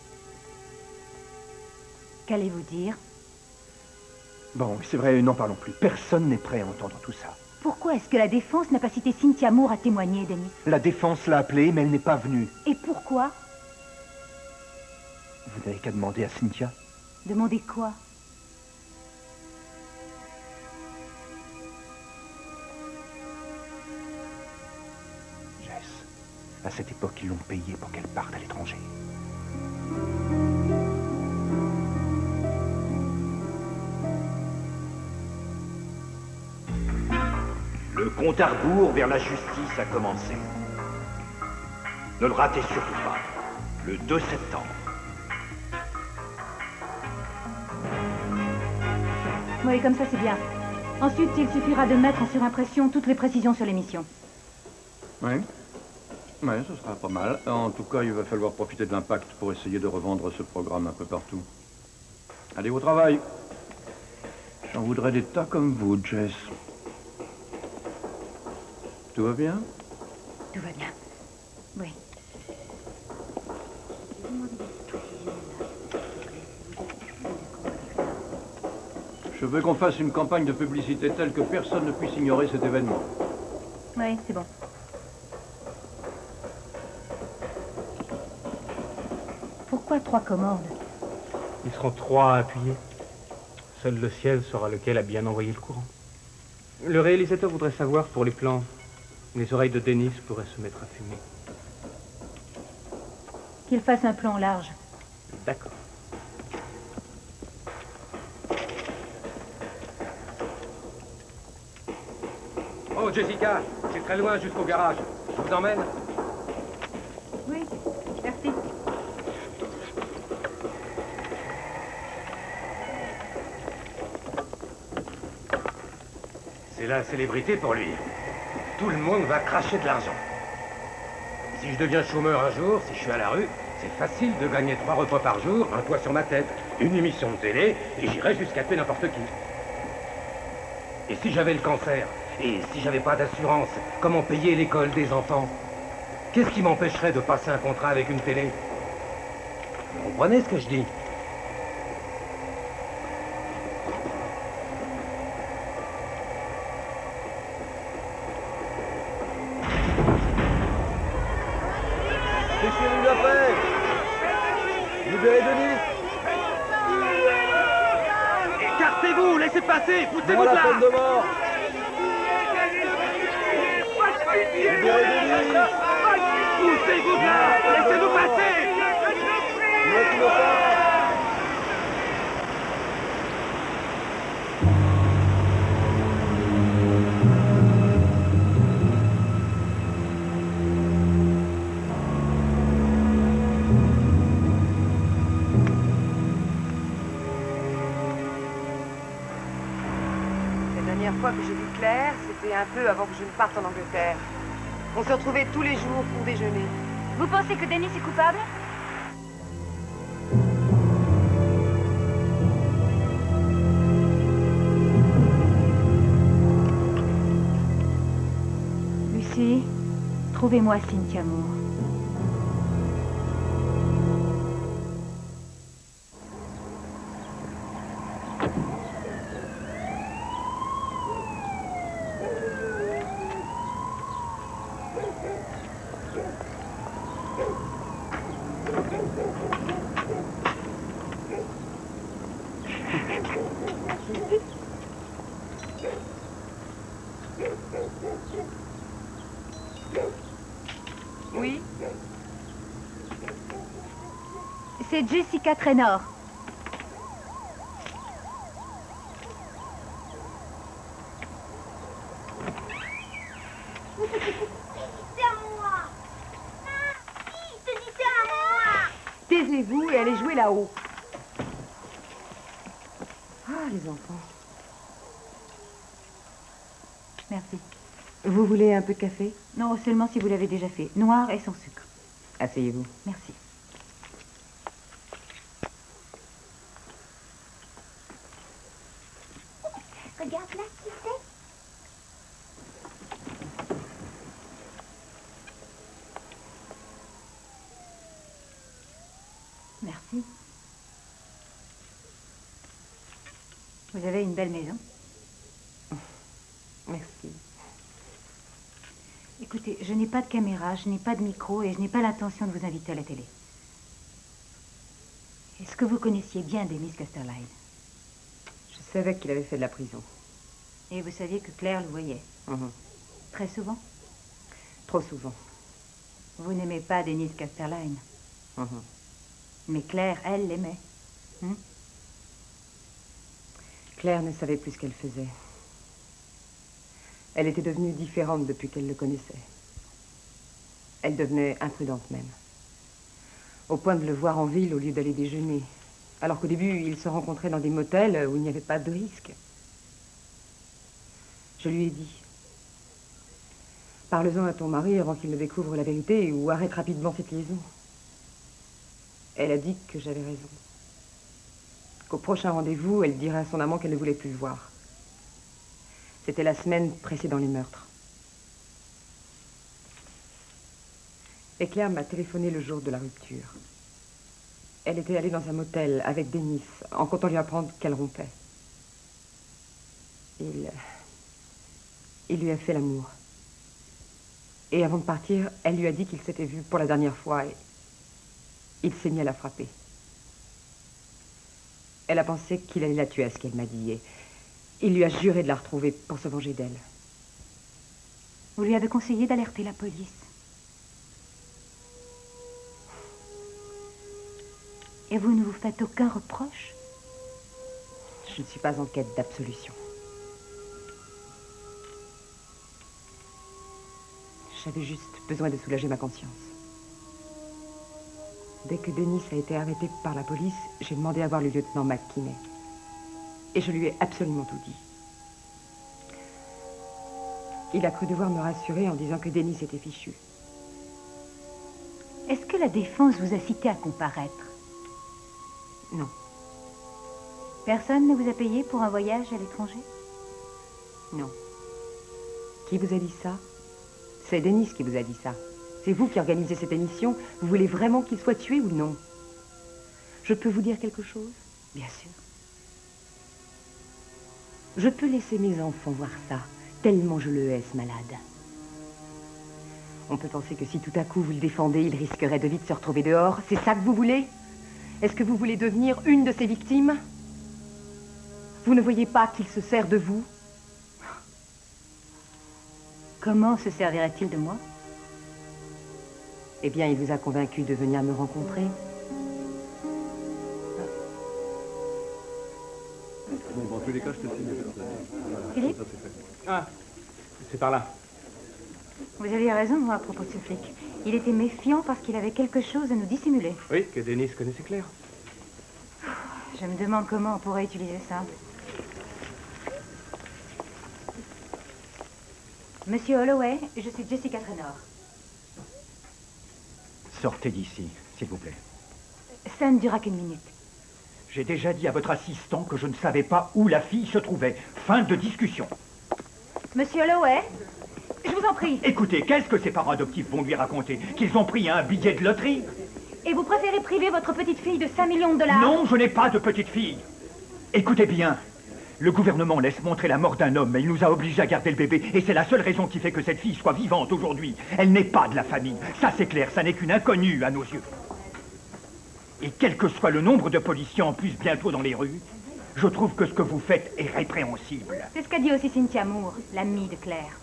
Qu'allez-vous dire? Bon, c'est vrai, n'en parlons plus. Personne n'est prêt à entendre tout ça. Pourquoi est-ce que la défense n'a pas cité Cynthia Moore à témoigner, Denis? La défense l'a appelée, mais elle n'est pas venue. Et pourquoi? Vous n'avez qu'à demander à Cynthia. Demandez quoi? Jess, à cette époque, ils l'ont payée pour qu'elle parte à l'étranger. Le compte à rebours vers la justice a commencé. Ne le ratez surtout pas. Le deux septembre. Oui, comme ça, c'est bien. Ensuite, il suffira de mettre en surimpression toutes les précisions sur l'émission. Oui. Oui, ce sera pas mal. En tout cas, il va falloir profiter de l'impact pour essayer de revendre ce programme un peu partout. Allez au travail. J'en voudrais des tas comme vous, Jess. Tout va bien? Tout va bien. Oui. Je veux qu'on fasse une campagne de publicité telle que personne ne puisse ignorer cet événement. Oui, c'est bon. Pourquoi trois commandes? Ils seront trois à appuyer. Seul le ciel saura lequel a bien envoyé le courant. Le réalisateur voudrait savoir pour les plans. Les oreilles de Denis pourraient se mettre à fumer. Qu'il fasse un plan large. D'accord. Oh, Jessica, c'est très loin jusqu'au garage. Je vous emmène? Oui, merci. C'est la célébrité pour lui. Tout le monde va cracher de l'argent. Si je deviens chômeur un jour, si je suis à la rue, c'est facile de gagner trois repas par jour, un toit sur ma tête, une émission de télé, et j'irai jusqu'à tuer n'importe qui. Et si j'avais le cancer, et si j'avais pas d'assurance, comment payer l'école des enfants? Qu'est-ce qui m'empêcherait de passer un contrat avec une télé? Vous comprenez ce que je dis? Qu'est-ce qu'il nous a fait? Libérez Denis! Écartez-vous, laissez passer, poussez-vous Voilà de la là! peine de mort! Libérez Denis! Poussez-vous de là! Laissez-nous passer! Laissez-nous pas! La dernière fois que j'ai vu Claire, c'était un peu avant que je ne parte en Angleterre. On se retrouvait tous les jours pour déjeuner. Vous pensez que Denis est coupable? Lucie, trouvez-moi Cynthia Moore. Oui? C'est Jessica Traynor. C'est à moi. Ah, si, te dis c'est à moi. Taisez-vous et allez jouer là-haut. Ah, les enfants. Merci. Vous voulez un peu de café? Non, seulement si vous l'avez déjà fait. Noir et sans sucre. Asseyez-vous. Merci. Regarde là, qui c'est? Merci. Vous avez une belle maison. Merci. Écoutez, je n'ai pas de caméra, je n'ai pas de micro et je n'ai pas l'intention de vous inviter à la télé. Est-ce que vous connaissiez bien Dennis Casterline? Je savais qu'il avait fait de la prison. Et vous saviez que Claire le voyait? Mhm. Très souvent? Trop souvent. Vous n'aimez pas Dennis Casterline? Mhm. Mais Claire, elle, l'aimait. Hein? Claire ne savait plus ce qu'elle faisait. Elle était devenue différente depuis qu'elle le connaissait. Elle devenait imprudente même. Au point de le voir en ville au lieu d'aller déjeuner. Alors qu'au début, ils se rencontraient dans des motels où il n'y avait pas de risque. Je lui ai dit, parle-en à ton mari avant qu'il ne découvre la vérité ou arrête rapidement cette liaison. Elle a dit que j'avais raison. Qu'au prochain rendez-vous, elle dirait à son amant qu'elle ne voulait plus le voir. C'était la semaine précédant les meurtres. Et Claire m'a téléphoné le jour de la rupture. Elle était allée dans un motel avec Dennis, en comptant lui apprendre qu'elle rompait. Il... Il lui a fait l'amour. Et avant de partir, elle lui a dit qu'il s'était vu pour la dernière fois et... il s'est mis à la frapper. Elle a pensé qu'il allait la tuer à ce qu'elle m'a dit et... il lui a juré de la retrouver pour se venger d'elle. Vous lui avez conseillé d'alerter la police. Et vous ne vous faites aucun reproche? Je ne suis pas en quête d'absolution. J'avais juste besoin de soulager ma conscience. Dès que Denis a été arrêté par la police, j'ai demandé à voir le lieutenant McKinney. Et je lui ai absolument tout dit. Il a cru devoir me rassurer en disant que Denis était fichu. Est-ce que la défense vous a cité à comparaître? Non. Personne ne vous a payé pour un voyage à l'étranger? Non. Qui vous a dit ça? C'est Denis qui vous a dit ça. C'est vous qui organisez cette émission. Vous voulez vraiment qu'il soit tué ou non? Je peux vous dire quelque chose? Bien sûr. Je peux laisser mes enfants voir ça, tellement je le hais, ce malade. On peut penser que si tout à coup vous le défendez, il risquerait de vite se retrouver dehors. C'est ça que vous voulez? Est-ce que vous voulez devenir une de ses victimes? Vous ne voyez pas qu'il se sert de vous? Comment se servirait-il de moi? Eh bien, il vous a convaincu de venir me rencontrer. Bon, dans tous les cas, je te signe. Philippe? Ah, c'est par là. Vous aviez raison à propos de ce flic. Il était méfiant parce qu'il avait quelque chose à nous dissimuler. Oui, que Denis connaissait Claire. Je me demande comment on pourrait utiliser ça. Monsieur Holloway, je suis Jessica Traynor. Sortez d'ici, s'il vous plaît. Ça ne durera qu'une minute. J'ai déjà dit à votre assistant que je ne savais pas où la fille se trouvait. Fin de discussion. Monsieur Holloway, je vous en prie. Écoutez, qu'est-ce que ses parents adoptifs vont lui raconter? Qu'ils ont pris un billet de loterie? Et vous préférez priver votre petite fille de cinq millions de dollars? Non, je n'ai pas de petite fille. Écoutez bien. Le gouvernement laisse montrer la mort d'un homme, mais il nous a obligés à garder le bébé. Et c'est la seule raison qui fait que cette fille soit vivante aujourd'hui. Elle n'est pas de la famille. Ça, c'est clair. Ça n'est qu'une inconnue à nos yeux. Et quel que soit le nombre de policiers en plus bientôt dans les rues, je trouve que ce que vous faites est répréhensible. C'est ce qu'a dit aussi Cynthia Moore, l'amie de Claire.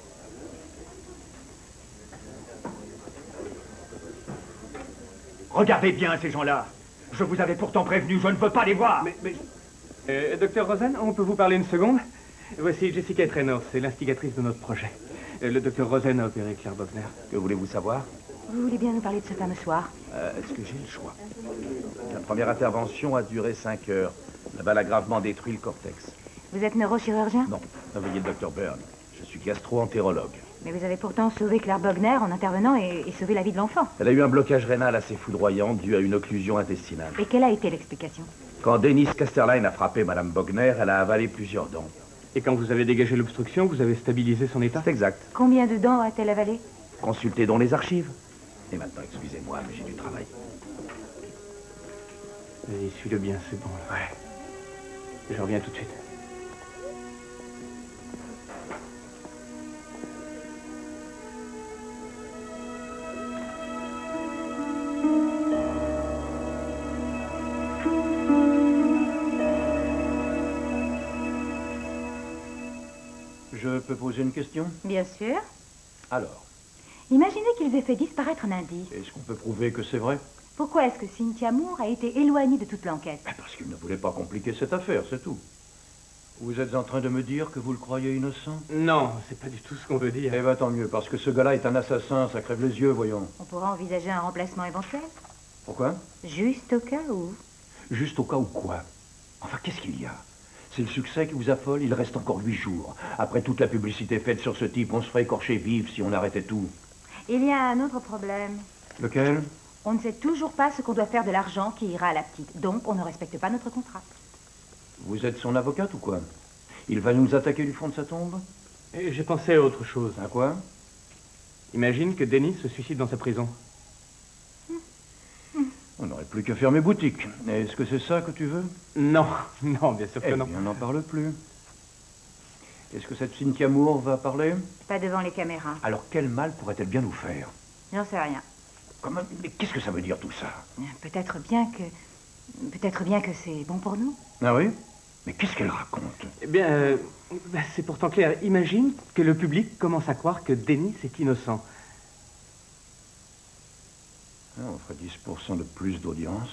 Regardez bien ces gens-là. Je vous avais pourtant prévenu, je ne veux pas les voir. Mais, mais... Euh, docteur Rosen, on peut vous parler une seconde? Voici Jessica Traynor, c'est l'instigatrice de notre projet. Euh, le docteur Rosen a opéré Claire Bogner. Que voulez-vous savoir? Vous voulez bien nous parler de ce fameux soir? euh, Est-ce que j'ai le choix? La première intervention a duré cinq heures. La balle a gravement détruit le cortex. Vous êtes neurochirurgien? Non, veuillez le docteur Byrne. Je suis gastro-entérologue. Mais vous avez pourtant sauvé Claire Bogner en intervenant et, et sauvé la vie de l'enfant. Elle a eu un blocage rénal assez foudroyant dû à une occlusion intestinale. Et quelle a été l'explication? Quand Denis Casterline a frappé Madame Bogner, elle a avalé plusieurs dents. Et quand vous avez dégagé l'obstruction, vous avez stabilisé son état? C'est exact. Combien de dents a-t-elle avalé? Consultez donc les archives. Et maintenant, excusez-moi, mais j'ai du travail. Vas-y, suis-le bien, c'est bon. Là. Ouais. Je reviens tout de suite. Je peux poser une question? Bien sûr. Alors? Imaginez qu'ils aient fait disparaître un indice. Est-ce qu'on peut prouver que c'est vrai? Pourquoi est-ce que Cynthia Moore a été éloignée de toute l'enquête? Parce qu'il ne voulait pas compliquer cette affaire, c'est tout. Vous êtes en train de me dire que vous le croyez innocent? Non, c'est pas du tout ce qu'on veut dire. Eh ben tant mieux, parce que ce gars-là est un assassin, ça crève les yeux, voyons. On pourra envisager un remplacement éventuel? Pourquoi? Juste au cas où. Juste au cas où quoi? Enfin, qu'est-ce qu'il y a? C'est le succès qui vous affole? Il reste encore huit jours. Après toute la publicité faite sur ce type, on se ferait écorcher vif si on arrêtait tout. Il y a un autre problème. Lequel? On ne sait toujours pas ce qu'on doit faire de l'argent qui ira à la petite. Donc, on ne respecte pas notre contrat. Vous êtes son avocate ou quoi? Il va nous attaquer du fond de sa tombe? Et j'ai pensé à autre chose. À quoi? Imagine que Denis se suicide dans sa prison. On n'aurait plus qu'à fermer boutique. Est-ce que c'est ça que tu veux? Non, non, bien sûr que eh non. bien, on n'en parle plus. Est-ce que cette Cynthia Moore va parler? Pas devant les caméras. Alors, quel mal pourrait-elle bien nous faire? J'en sais rien. Comment? Mais qu'est-ce que ça veut dire tout ça? Peut-être bien que... Peut-être bien que c'est bon pour nous. Ah oui? Mais qu'est-ce qu'elle raconte? Eh bien, euh, bah, c'est pourtant clair. Imagine que le public commence à croire que Denis est innocent. Ah, on ferait dix pour cent de plus d'audience.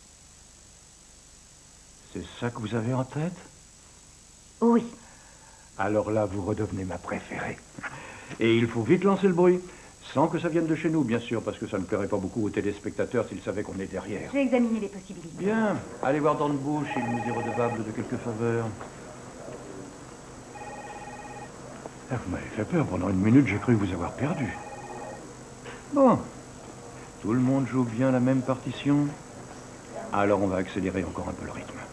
C'est ça que vous avez en tête? Oui. Alors là, vous redevenez ma préférée. Et il faut vite lancer le bruit. Sans que ça vienne de chez nous, bien sûr, parce que ça ne plairait pas beaucoup aux téléspectateurs s'ils savaient qu'on est derrière. Je vais examiner les possibilités. Bien. Allez voir dans le bouche, il nous est redevable de quelques faveurs. Ah, vous m'avez fait peur. Pendant une minute, j'ai cru vous avoir perdu. Bon. Tout le monde joue bien la même partition. Alors on va accélérer encore un peu le rythme.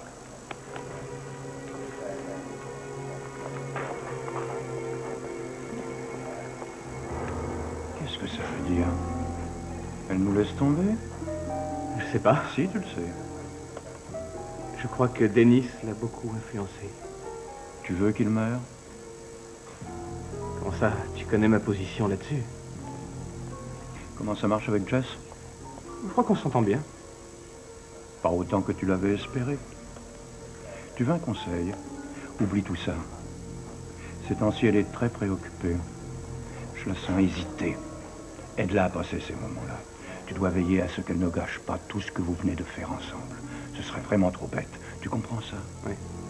Qu'est-ce que ça veut dire? Elle nous laisse tomber? Je sais pas. Si, tu le sais. Je crois que Denis l'a beaucoup influencé. Tu veux qu'il meure? Comment ça? Tu connais ma position là-dessus? Comment ça marche avec Jess? Je crois qu'on s'entend bien. Pas autant que tu l'avais espéré. Tu veux un conseil? Oublie tout ça. Ces temps-ci, elle est très préoccupée. Je la sens hésiter. Aide-la à passer ces moments-là. Tu dois veiller à ce qu'elle ne gâche pas tout ce que vous venez de faire ensemble. Ce serait vraiment trop bête. Tu comprends ça? Oui.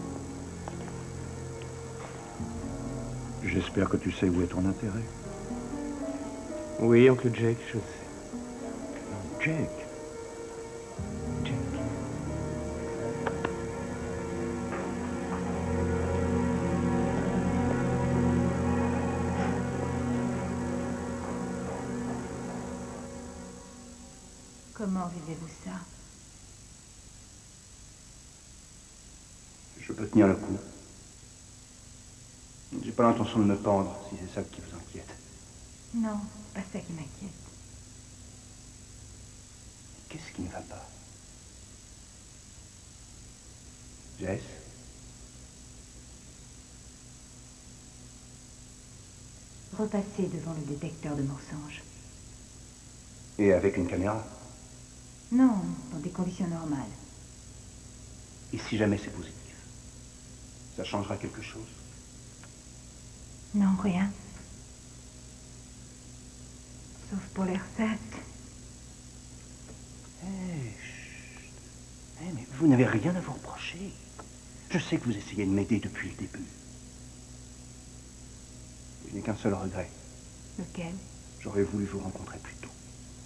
J'espère que tu sais où est ton intérêt. Oui, oncle Jake, je le sais. Jake? Jake. Comment vivez-vous ça? Je peux tenir le coup. J'ai pas l'intention de me pendre, si c'est ça qui vous inquiète. Non, pas ça qui m'inquiète. Qu'est-ce qui ne va pas? Jess? Repassez devant le détecteur de mensonges. Et avec une caméra? Non, dans des conditions normales. Et si jamais c'est positif? Ça changera quelque chose? Non, rien. Sauf pour les recettes. Hé, chut. Eh, mais vous n'avez rien à vous reprocher. Je sais que vous essayez de m'aider depuis le début. Je n'ai qu'un seul regret. Lequel? J'aurais voulu vous rencontrer plus tôt.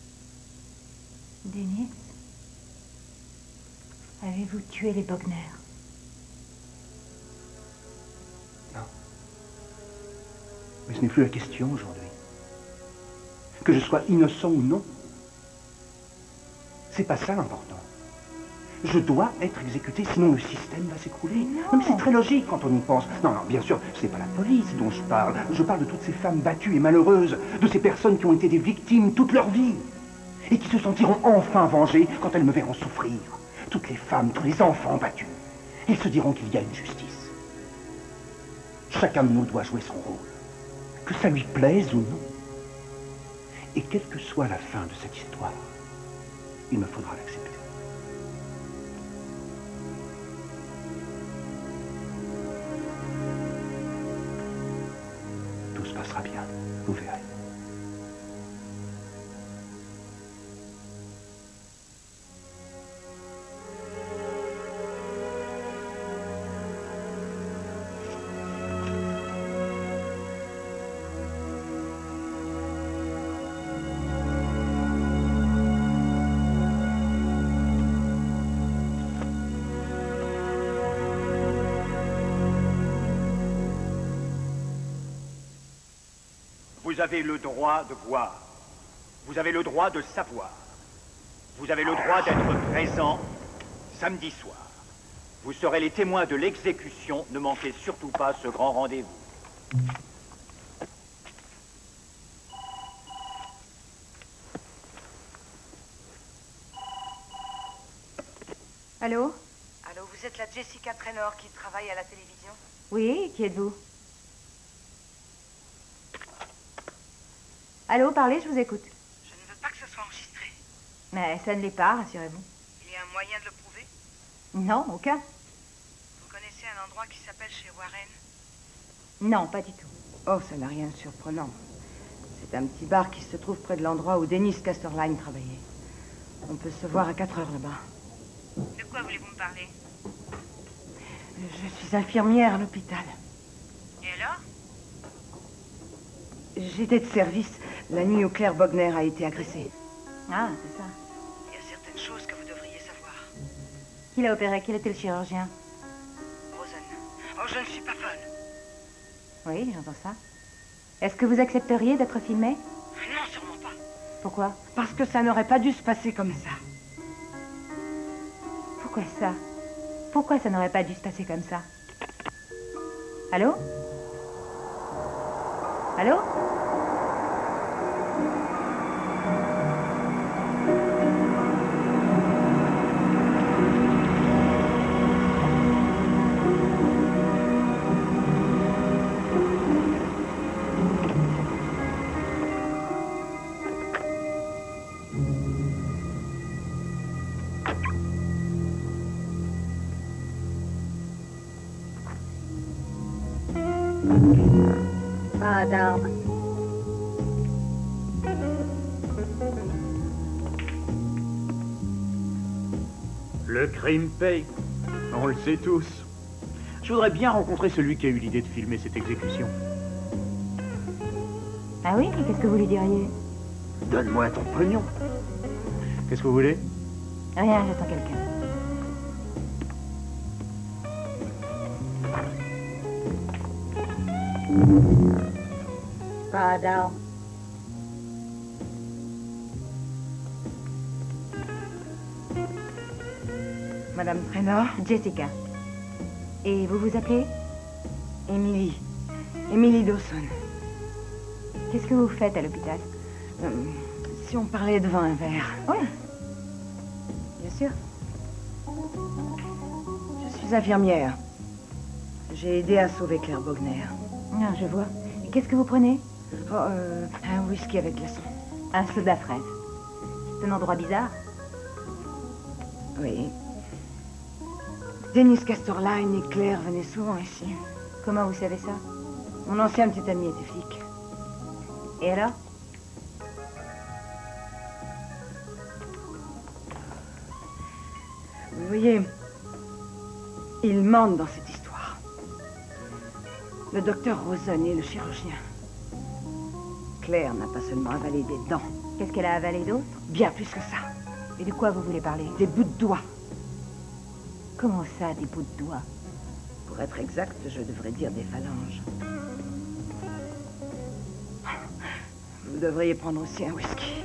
Denis? Avez-vous tué les Bogner? Non. Mais ce n'est plus la question aujourd'hui. Que je sois innocent ou non. C'est pas ça l'important. Je dois être exécuté, sinon le système va s'écrouler. Non, mais c'est très logique quand on y pense. Non, non, bien sûr, ce n'est pas la police dont je parle. Je parle de toutes ces femmes battues et malheureuses, de ces personnes qui ont été des victimes toute leur vie, et qui se sentiront enfin vengées quand elles me verront souffrir. Toutes les femmes, tous les enfants battus. Ils se diront qu'il y a une justice. Chacun de nous doit jouer son rôle, que ça lui plaise ou non. Et quelle que soit la fin de cette histoire, il me faudra l'accepter. Tout se passera bien, vous verrez. Vous avez le droit de voir. Vous avez le droit de savoir. Vous avez le droit d'être présent samedi soir. Vous serez les témoins de l'exécution. Ne manquez surtout pas ce grand rendez-vous. Allô? Allô, vous êtes la Jessica Traynor qui travaille à la télévision? Oui, qui êtes-vous? Allô, parlez, je vous écoute. Je ne veux pas que ce soit enregistré. Mais ça ne l'est pas, rassurez-vous. Il y a un moyen de le prouver? Non, aucun. Vous connaissez un endroit qui s'appelle chez Warren? Non, pas du tout. Oh, ça n'a rien de surprenant. C'est un petit bar qui se trouve près de l'endroit où Dennis Casterline travaillait. On peut se voir à quatre heures là-bas. De quoi voulez-vous me parler? Je suis infirmière à l'hôpital. Et alors? J'étais de service la nuit où Claire Bogner a été agressée. Ah, c'est ça. Il y a certaines choses que vous devriez savoir. Qui l'a opéré? Quel était le chirurgien? Rosen. Oh, je ne suis pas folle. Oui, j'entends ça. Est-ce que vous accepteriez d'être filmé? Non, sûrement pas. Pourquoi? Parce que ça n'aurait pas dû se passer comme ça. Pourquoi ça? Pourquoi ça n'aurait pas dû se passer comme ça? Allô? Allô? Pas d'armes. Le crime paye. On le sait tous. Je voudrais bien rencontrer celui qui a eu l'idée de filmer cette exécution. Ah oui? Qu'est-ce que vous lui diriez? Donne-moi ton pognon. Qu'est-ce que vous voulez? Rien, j'attends quelqu'un. Pas d'armes. Madame Traynor? Jessica. Et vous vous appelez? Emily. Emily Dawson. Qu'est-ce que vous faites à l'hôpital? Euh, si on parlait devant un verre. Oui. Bien sûr. Je suis infirmière. J'ai aidé à sauver Claire Bogner. Ah, je vois. Et qu'est-ce que vous prenez? Oh, euh, un whisky avec glaçon. Un soda fraise. C'est un endroit bizarre? Oui. Dennis Castorline et Claire venaient souvent ici. Comment vous savez ça? Mon ancien petit ami était flic. Et alors? Vous voyez, il ment dans cette histoire. Le docteur Rosen est le chirurgien. Claire n'a pas seulement avalé des dents. Qu'est-ce qu'elle a avalé d'autre? Bien plus que ça. Et de quoi vous voulez parler? Des bouts de doigts. Comment ça, des bouts de doigts? Pour être exact, je devrais dire des phalanges. Vous devriez prendre aussi un whisky.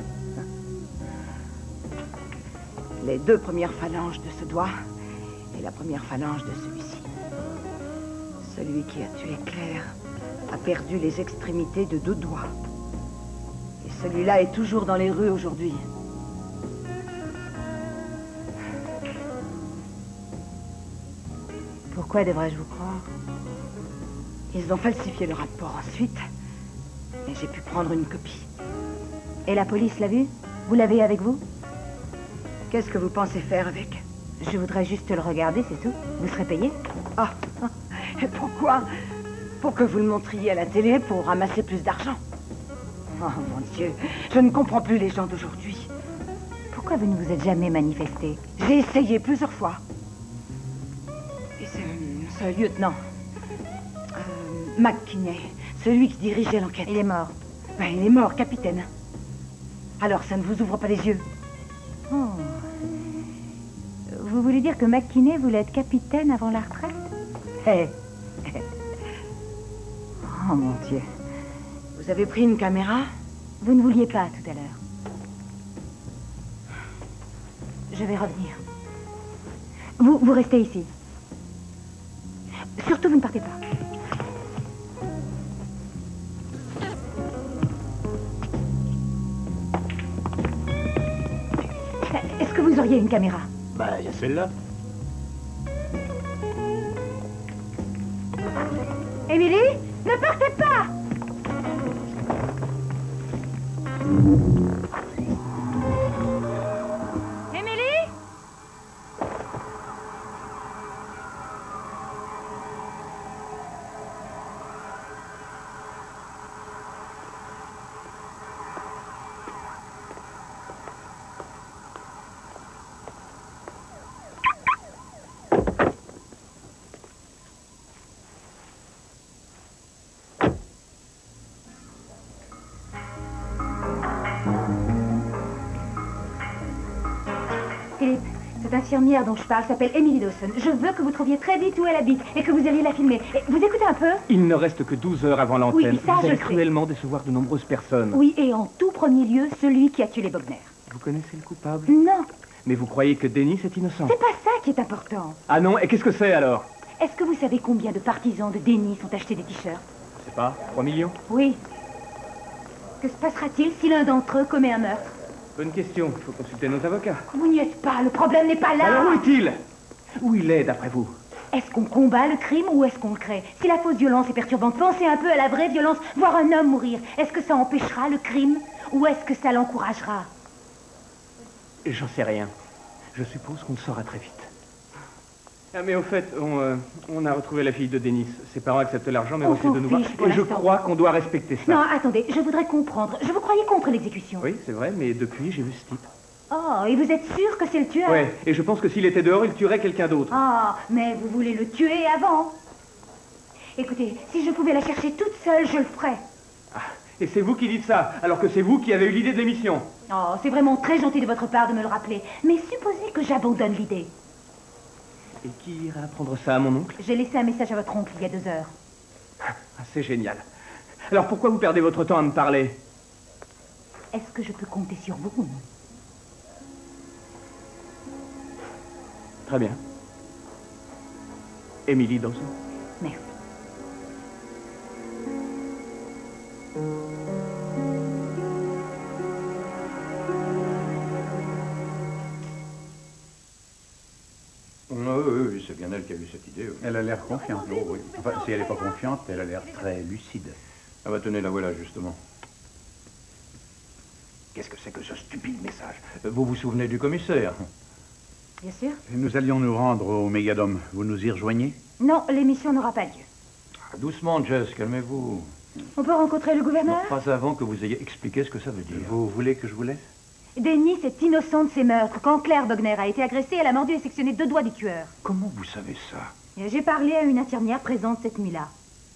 Les deux premières phalanges de ce doigt et la première phalange de celui-ci. Celui qui a tué Claire a perdu les extrémités de deux doigts. Et celui-là est toujours dans les rues aujourd'hui. Pourquoi devrais-je vous croire? Ils ont falsifié le rapport ensuite, et j'ai pu prendre une copie. Et la police l'a vu? Vous l'avez avec vous? Qu'est-ce que vous pensez faire avec? Je voudrais juste le regarder, c'est tout. Vous serez payé? Ah, et pourquoi? Pour que vous le montriez à la télé pour ramasser plus d'argent. Oh mon Dieu, je ne comprends plus les gens d'aujourd'hui. Pourquoi vous ne vous êtes jamais manifesté? J'ai essayé plusieurs fois. Et ce, ce lieutenant, euh, McKinney, celui qui dirigeait l'enquête. Il est mort. Ben, il est mort, capitaine. Alors ça ne vous ouvre pas les yeux? Oh. Vous voulez dire que McKinney voulait être capitaine avant la retraite? Hé. Hey. Oh mon Dieu. Vous avez pris une caméra? Vous ne vouliez pas tout à l'heure. Je vais revenir. Vous, vous restez ici. Surtout, vous ne partez pas. Est-ce que vous auriez une caméra? Bah, il y a celle-là. Émilie, ne partez pas! Émilie? Cette infirmière dont je parle s'appelle Emily Dawson. Je veux que vous trouviez très vite où elle habite et que vous alliez la filmer. Et vous écoutez un peu? Il ne reste que douze heures avant l'antenne. Oui, ça, vous je allez sais. cruellement décevoir de nombreuses personnes. Oui, et en tout premier lieu, celui qui a tué les Bogner. Vous connaissez le coupable? Non, Mais vous croyez que Denis est innocent? c'est pas ça qui est important. Ah non, et qu'est-ce que c'est alors? Est-ce que vous savez combien de partisans de Denis ont acheté des t-shirts? Je sais pas, trois millions? Oui. Que se passera-t-il si l'un d'entre eux commet un meurtre? Bonne question, il faut consulter nos avocats. Vous n'y êtes pas, le problème n'est pas là. Alors où est-il? Où il est, d'après vous? Est-ce qu'on combat le crime ou est-ce qu'on le crée? Si la fausse violence est perturbante, pensez un peu à la vraie violence, voir un homme mourir. Est-ce que ça empêchera le crime ou est-ce que ça l'encouragera? J'en sais rien. Je suppose qu'on le saura très vite. Ah mais au fait, on, euh, on a retrouvé la fille de Denis. Ses parents acceptent l'argent, mais On refusent de nous s'en voir. fiche pour Et je l'instant. crois qu'on doit respecter ça. Non, attendez, je voudrais comprendre. Je vous croyais contre l'exécution. Oui, c'est vrai, mais depuis, j'ai vu ce type. Oh, et vous êtes sûr que c'est le tueur? Ouais, et je pense que s'il était dehors, il tuerait quelqu'un d'autre. Ah, mais vous voulez le tuer avant? Écoutez, si je pouvais la chercher toute seule, je le ferais. Et c'est vous qui dites ça, alors que c'est vous qui avez eu l'idée de l'émission. Oh, c'est vraiment très gentil de votre part de me le rappeler. Mais supposez que j'abandonne l'idée. Et qui ira apprendre ça à mon oncle? J'ai laissé un message à votre oncle il y a deux heures. Ah, c'est génial. Alors pourquoi vous perdez votre temps à me parler? Est-ce que je peux compter sur vous ou non? Très bien. Emily Dawson. Merci. Oui, oui, oui, c'est bien elle qui a eu cette idée. Oui. Elle a l'air confiante. Oh, oui. Enfin, si elle n'est pas confiante, elle a l'air très lucide. Ah bah tenez, la voilà, justement. Qu'est-ce que c'est que ce stupide message? Vous vous souvenez du commissaire? Bien sûr. Nous allions nous rendre au Mégadome. Vous nous y rejoignez? Non, l'émission n'aura pas lieu. Ah, doucement, Jess, calmez-vous. On peut rencontrer le gouverneur? Non, pas avant que vous ayez expliqué ce que ça veut dire. Vous voulez que je vous laisse? Denis est innocent de ces meurtres. Quand Claire Bogner a été agressée, elle a mordu et sectionné deux doigts du tueur. Comment vous savez ça? Et j'ai parlé à une infirmière présente cette nuit-là.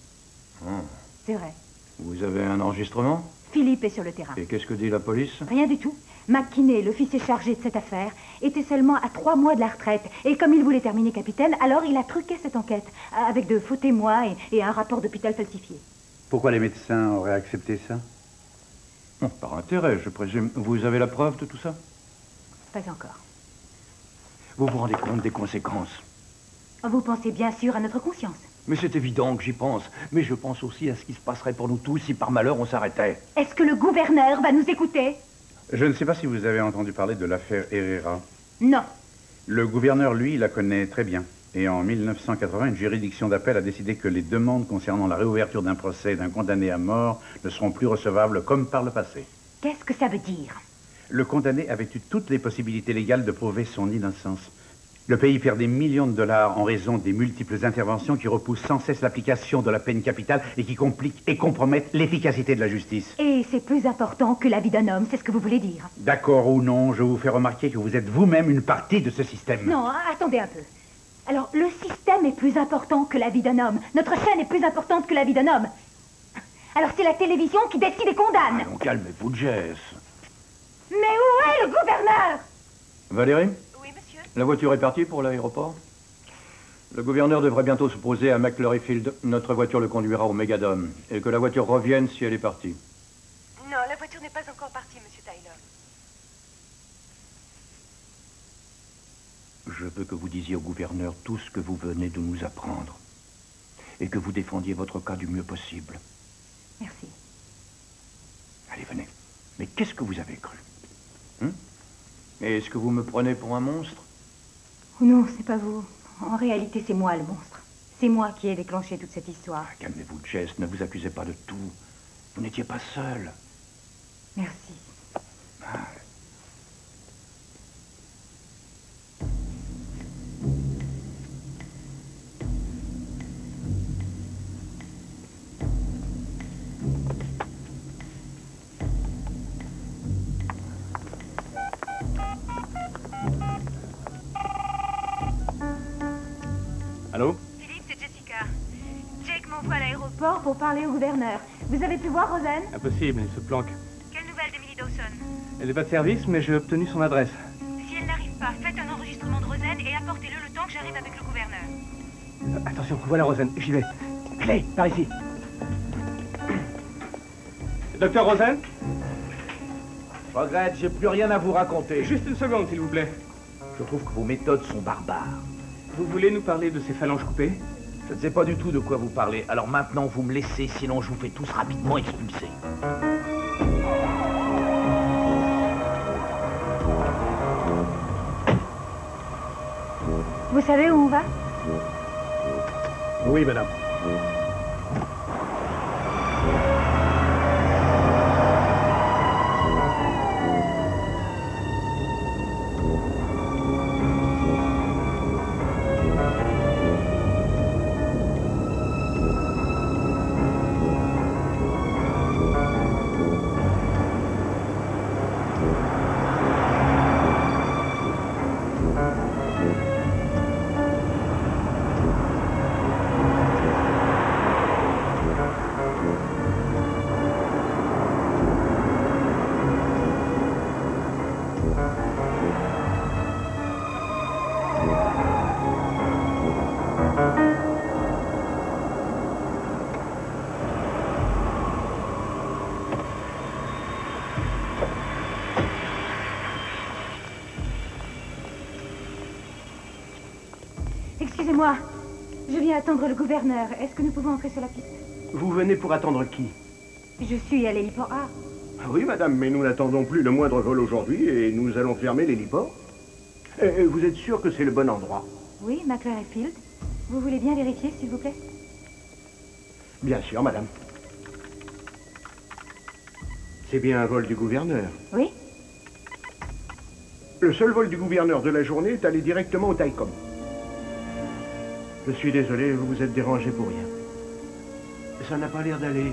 Oh. C'est vrai. Vous avez un enregistrement? Philippe est sur le terrain. Et qu'est-ce que dit la police? Rien du tout. McKinney, l'officier chargé de cette affaire, était seulement à trois mois de la retraite. Et comme il voulait terminer capitaine, alors il a truqué cette enquête, avec de faux témoins et, et un rapport d'hôpital falsifié. Pourquoi les médecins auraient accepté ça? Oh, par intérêt, je présume. Vous avez la preuve de tout ça? Pas encore. Vous vous rendez compte des conséquences? Vous pensez bien sûr à notre conscience. Mais c'est évident que j'y pense. Mais je pense aussi à ce qui se passerait pour nous tous si par malheur on s'arrêtait. Est-ce que le gouverneur va nous écouter? Je ne sais pas si vous avez entendu parler de l'affaire Herrera. Non. Le gouverneur, lui, la connaît très bien. Et en mille neuf cent quatre-vingts, une juridiction d'appel a décidé que les demandes concernant la réouverture d'un procès d'un condamné à mort ne seront plus recevables comme par le passé. Qu'est-ce que ça veut dire? Le condamné avait eu toutes les possibilités légales de prouver son innocence. Le pays perd des millions de dollars en raison des multiples interventions qui repoussent sans cesse l'application de la peine capitale et qui compliquent et compromettent l'efficacité de la justice. Et c'est plus important que la vie d'un homme, c'est ce que vous voulez dire? D'accord ou non, je vous fais remarquer que vous êtes vous-même une partie de ce système. Non, attendez un peu. Alors, le système est plus important que la vie d'un homme. Notre chaîne est plus importante que la vie d'un homme. Alors c'est la télévision qui décide et condamne. Allons, calmez-vous, Jess. Mais où est le gouverneur? Valérie? Oui, monsieur. La voiture est partie pour l'aéroport? Le gouverneur devrait bientôt se poser à McClurryfield. Notre voiture le conduira au Mégadome. Et que la voiture revienne si elle est partie. Non, la voiture n'est pas encore partie, monsieur Tyler. Je veux que vous disiez au gouverneur tout ce que vous venez de nous apprendre. Et que vous défendiez votre cas du mieux possible. Merci. Allez, venez. Mais qu'est-ce que vous avez cru? Hein? Est-ce que vous me prenez pour un monstre? Oh non, c'est pas vous. En réalité, c'est moi le monstre. C'est moi qui ai déclenché toute cette histoire. Ah, calmez-vous, Jess. Ne vous accusez pas de tout. Vous n'étiez pas seul. Merci. Ah. Allô? Philippe, c'est Jessica. Jake m'envoie à l'aéroport pour parler au gouverneur. Vous avez pu voir Rosen? Impossible, il se planque. Quelle nouvelle d'Emily Dawson? Elle n'est pas de service, mais j'ai obtenu son adresse. Si elle n'arrive pas, faites un enregistrement de j'arrive avec le gouverneur. Euh, attention, voilà Rosen, j'y vais. Clé, par ici. Docteur Rosen? Je regrette, j'ai plus rien à vous raconter. Juste une seconde, s'il vous plaît. Je trouve que vos méthodes sont barbares. Vous voulez nous parler de ces phalanges coupées? Je ne sais pas du tout de quoi vous parlez. Alors maintenant, vous me laissez, sinon je vous fais tous rapidement expulser. Vous savez où on va? Oui, madame. Excusez-moi, je viens attendre le gouverneur. Est-ce que nous pouvons entrer sur la piste? Vous venez pour attendre qui? Je suis à l'héliport A. Ah oui, madame, mais nous n'attendons plus le moindre vol aujourd'hui et nous allons fermer l'héliport. Euh, vous êtes sûr que c'est le bon endroit? Oui, McClure et Field. Vous voulez bien vérifier, s'il vous plaît? Bien sûr, madame. C'est bien un vol du gouverneur. Oui. Le seul vol du gouverneur de la journée est allé directement au Taïkom. Je suis désolé, vous vous êtes dérangé pour rien. Ça n'a pas l'air d'aller.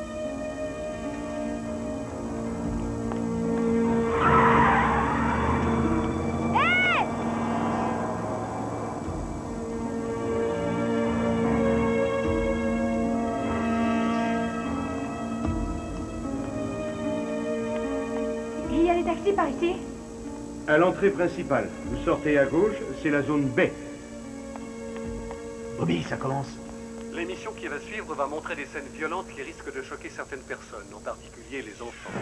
Il y a des taxis par ici? À l'entrée principale, vous sortez à gauche, c'est la zone B. Bobby, ça commence. L'émission qui va suivre va montrer des scènes violentes qui risquent de choquer certaines personnes, en particulier les enfants.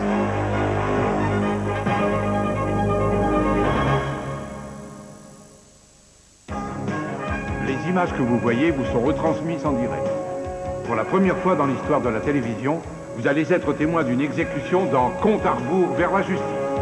Les images que vous voyez vous sont retransmises en direct. Pour la première fois dans l'histoire de la télévision, vous allez être témoin d'une exécution dans Compte à rebours vers la justice.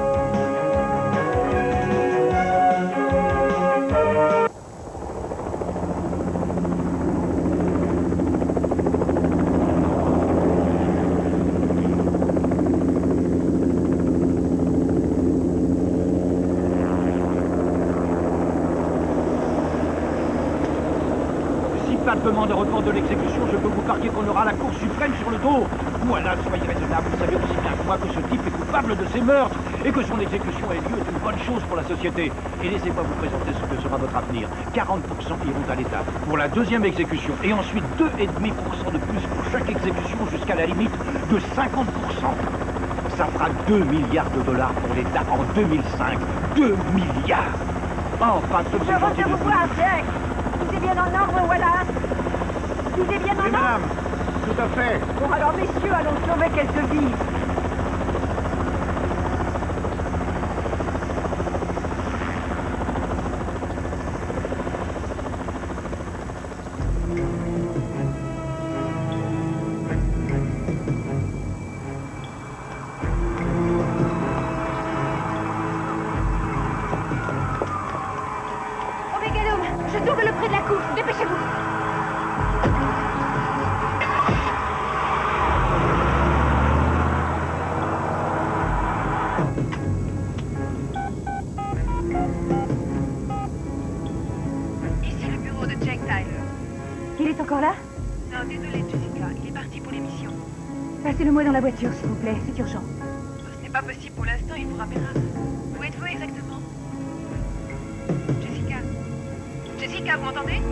Palpement de report de l'exécution, je peux vous parier qu'on aura la Cour suprême sur le dos. Voilà, soyez raisonnable, vous savez aussi bien que moi que ce type est coupable de ces meurtres et que son exécution ait lieu est une bonne chose pour la société. Et laissez-moi vous présenter ce que sera votre avenir. quarante pour cent iront à l'État pour la deuxième exécution et ensuite deux virgule cinq pour cent de plus pour chaque exécution jusqu'à la limite de cinquante pour cent. Ça fera deux milliards de dollars pour l'État en deux mille cinq. deux milliards. Enfin, tout Je rentre vous voir, Jack. Tout est bien en ordre, voilà. Tout est bien en ordre. Madame, tout à fait. Bon, alors, messieurs, allons sauver quelques vies. Je double le prix de la cour, dépêchez-vous. Ici le bureau de Jack Tyler. Il est encore là? Non, désolé Jessica, il est parti pour l'émission. Passez-le-moi dans la voiture, s'il vous plaît, c'est urgent. Ce n'est pas possible pour l'instant, il vous rappellera. Où êtes-vous exactement? Jessica? Jessica, vous m'entendez?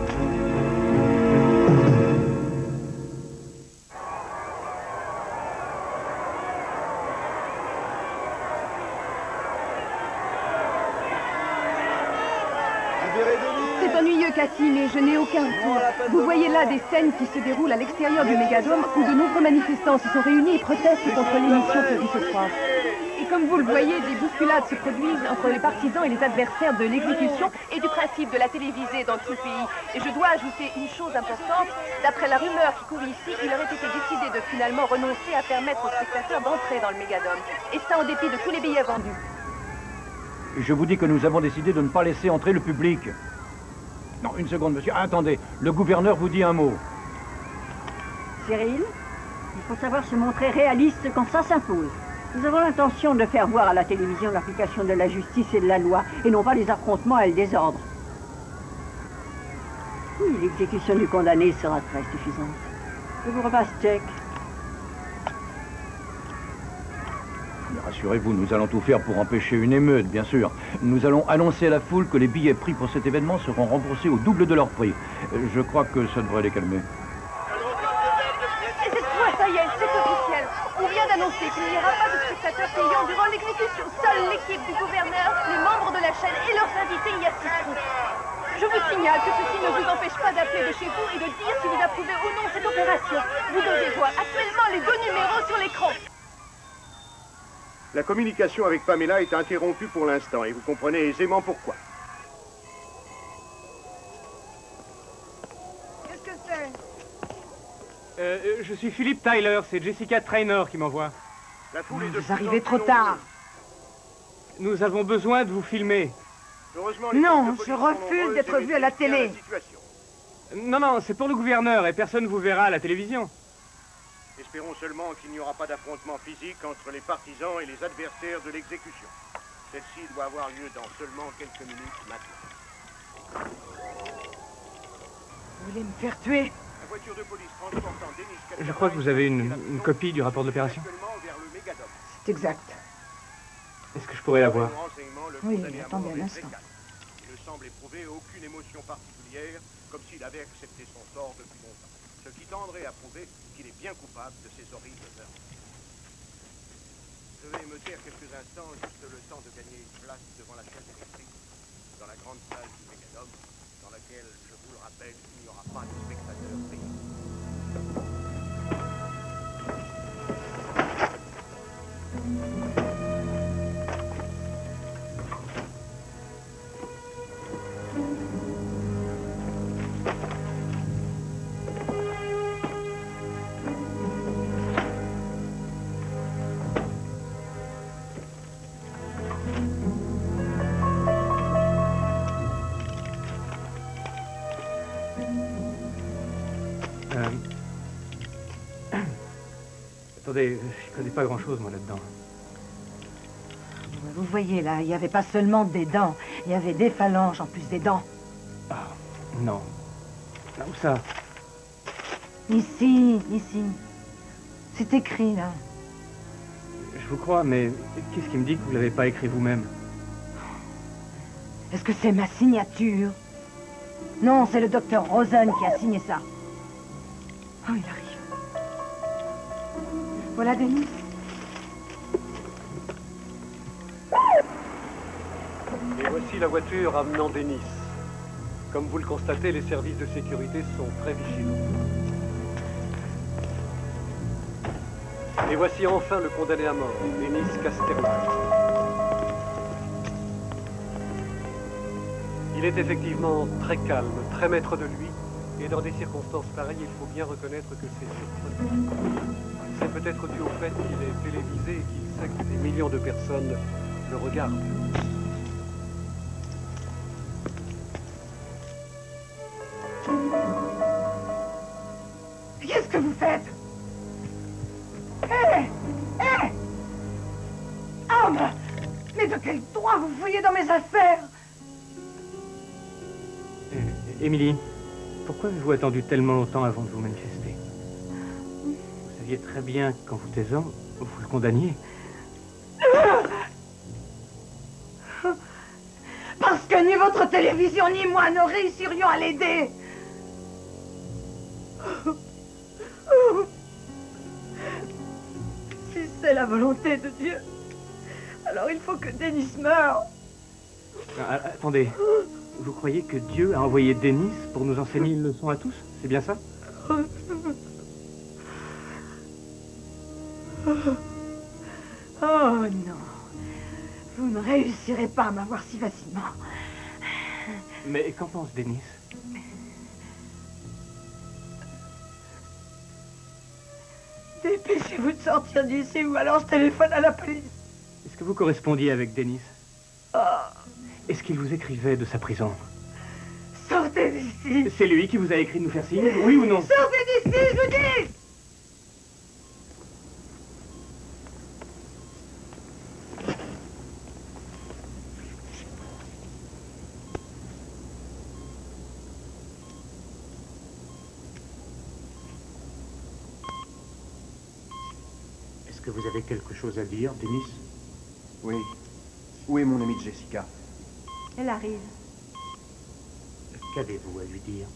C'est ennuyeux, Cathy, mais je n'ai aucun retour. Vous voyez là des scènes qui se déroulent à l'extérieur du Mégadome où de nombreux manifestants se sont réunis et protestent contre l'émission prévue ce soir. Et comme vous le voyez, des bousculades se produisent entre les partisans et les adversaires de l'exécution et du principe de la télévisée dans tout le pays. Et je dois ajouter une chose importante. D'après la rumeur qui court ici, il aurait été décidé de finalement renoncer à permettre aux spectateurs d'entrer dans le Mégadome. Et ça en dépit de tous les billets vendus. Je vous dis que nous avons décidé de ne pas laisser entrer le public. Non, une seconde, monsieur. Ah, attendez, le gouverneur vous dit un mot. Cyril, il faut savoir se montrer réaliste quand ça s'impose. Nous avons l'intention de faire voir à la télévision l'application de la justice et de la loi, et non pas les affrontements et le désordre. Oui, l'exécution du condamné sera très suffisante. Je vous repasse check. Rassurez-vous, nous allons tout faire pour empêcher une émeute, bien sûr. Nous allons annoncer à la foule que les billets pris pour cet événement seront remboursés au double de leur prix. Je crois que ça devrait les calmer. Et cette fois, ça y est, c'est officiel. On vient d'annoncer qu'il n'y aura pas de spectateurs payants durant l'exécution. Seule l'équipe du gouverneur, les membres de la chaîne et leurs invités y assisteront. Je vous signale que ceci ne vous empêche pas d'appeler de chez vous et de dire si vous approuvez ou non cette opération. Vous devez voir actuellement les deux numéros sur l'écran. La communication avec Pamela est interrompue pour l'instant et vous comprenez aisément pourquoi. Qu'est-ce que c'est? Euh, je suis Philippe Tyler, c'est Jessica Traynor qui m'envoie. Vous arrivez trop tard. Nous avons besoin de vous filmer. Non, je refuse d'être vu à la télé. Non, non, c'est pour le gouverneur et personne ne vous verra à la télévision. Espérons seulement qu'il n'y aura pas d'affrontement physique entre les partisans et les adversaires de l'exécution. Celle-ci doit avoir lieu dans seulement quelques minutes maintenant. Vous voulez me faire tuer? La voiture de police transportant Denis Je crois que vous avez une, une copie du rapport de l'opération. C'est exact. Est-ce que je pourrais la voir? Oui, attendez un instant. Il ne semble éprouver aucune émotion particulière, comme s'il avait accepté son sort depuis longtemps. Ce qui tendrait à prouver qu'il est bien coupable de ces horribles meurtres. Je vais me taire quelques instants, juste le temps de gagner une place devant la chaîne électrique, dans la grande salle du Mégadome, dans laquelle, je vous le rappelle, il n'y aura pas de spectateurs payés. Attendez, je connais pas grand-chose, moi, là-dedans. Vous voyez, là, il n'y avait pas seulement des dents. Il y avait des phalanges en plus des dents. Ah, non. Où ça? Ici, ici. C'est écrit, là. Je vous crois, mais qu'est-ce qui me dit que vous l'avez pas écrit vous-même? Est-ce que c'est ma signature? Non, c'est le docteur Rosen qui a signé ça. Oh, il arrive. Voilà, Denis. Et voici la voiture amenant Denis. Comme vous le constatez, les services de sécurité sont très vigilants. Et voici enfin le condamné à mort, Denis Casterman. Il est effectivement très calme, très maître de lui, et dans des circonstances pareilles, il faut bien reconnaître que c'est surprenant. C'est peut-être dû au fait qu'il est télévisé et qu'il sait que des millions de personnes le regardent. Qu'est-ce que vous faites? Hé! Hé! Oh, mais, mais de quel droit vous fouillez dans mes affaires? Euh, Émilie, pourquoi avez-vous attendu tellement longtemps avant de vous manifester? Vous saviez très bien qu'en vous taisant, vous le condamniez. Parce que ni votre télévision ni moi ne réussirions à l'aider. Si c'est la volonté de Dieu, alors il faut que Denis meure. Ah, attendez, Vous croyez que Dieu a envoyé Denis pour nous enseigner une leçon à tous? C'est bien ça? Oh non. Vous ne réussirez pas à m'avoir si facilement. Mais qu'en pense Denis? Dépêchez-vous de sortir d'ici ou alors je téléphone à la police. Est-ce que vous correspondiez avec Denis? Oh. Est-ce qu'il vous écrivait de sa prison? Sortez d'ici. C'est lui qui vous a écrit de nous faire signe, oui ou non? Sortez d'ici, je vous dis. Est-ce que vous avez quelque chose à dire, Denis? Oui. Où est mon amie Jessica? Elle arrive. Qu'avez-vous à lui dire?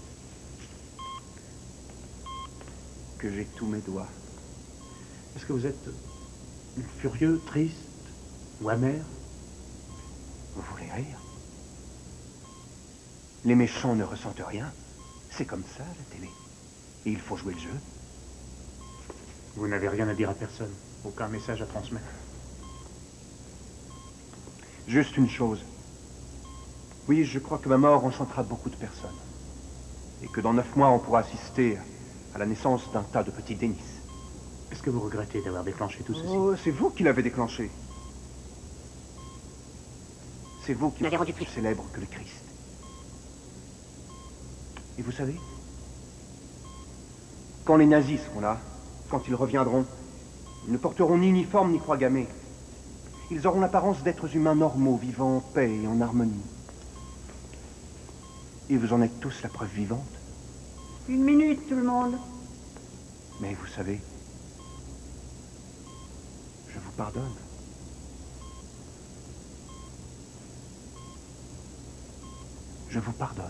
Que j'ai tous mes doigts. Est-ce que vous êtes furieux, triste ou amer? Vous voulez rire? Les méchants ne ressentent rien. C'est comme ça, la télé. Et il faut jouer le jeu. Vous n'avez rien à dire à personne? Aucun message à transmettre? Juste une chose. Oui, je crois que ma mort enchantera beaucoup de personnes. Et que dans neuf mois, on pourra assister à la naissance d'un tas de petits Denis. Est-ce que vous regrettez d'avoir déclenché tout ceci? Oh, c'est vous qui l'avez déclenché. C'est vous qui l'avez rendu plus célèbre que le Christ. Et vous savez, quand les nazis seront là, quand ils reviendront, ils ne porteront ni uniforme ni croix gammée. Ils auront l'apparence d'êtres humains normaux, vivant en paix et en harmonie. Et vous en êtes tous la preuve vivante. Une minute, tout le monde. Mais vous savez, je vous pardonne. Je vous pardonne.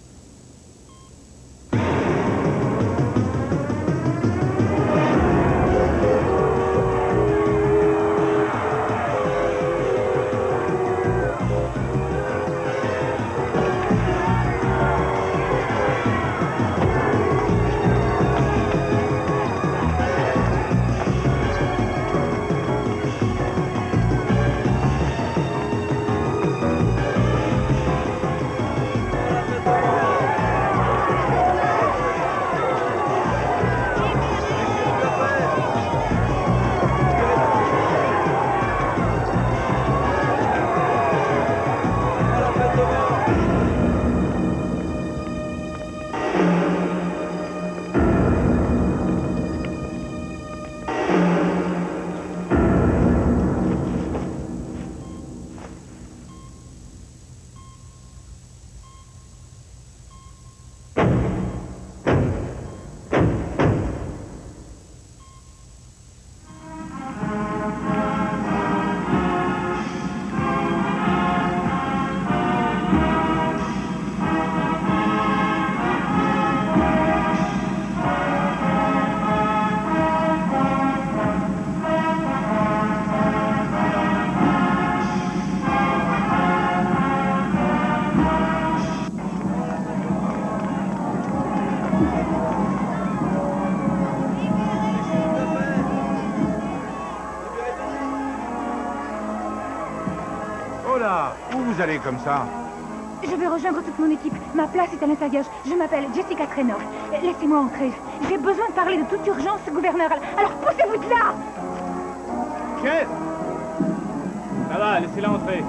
Où vous allez comme ça? Je vais rejoindre toute mon équipe. Ma place est à l'intérieur. Je m'appelle Jessica Traynor. Laissez-moi entrer. J'ai besoin de parler de toute urgence au gouverneur. Alors poussez-vous de là! Chef! Ça va, laissez-la entrer.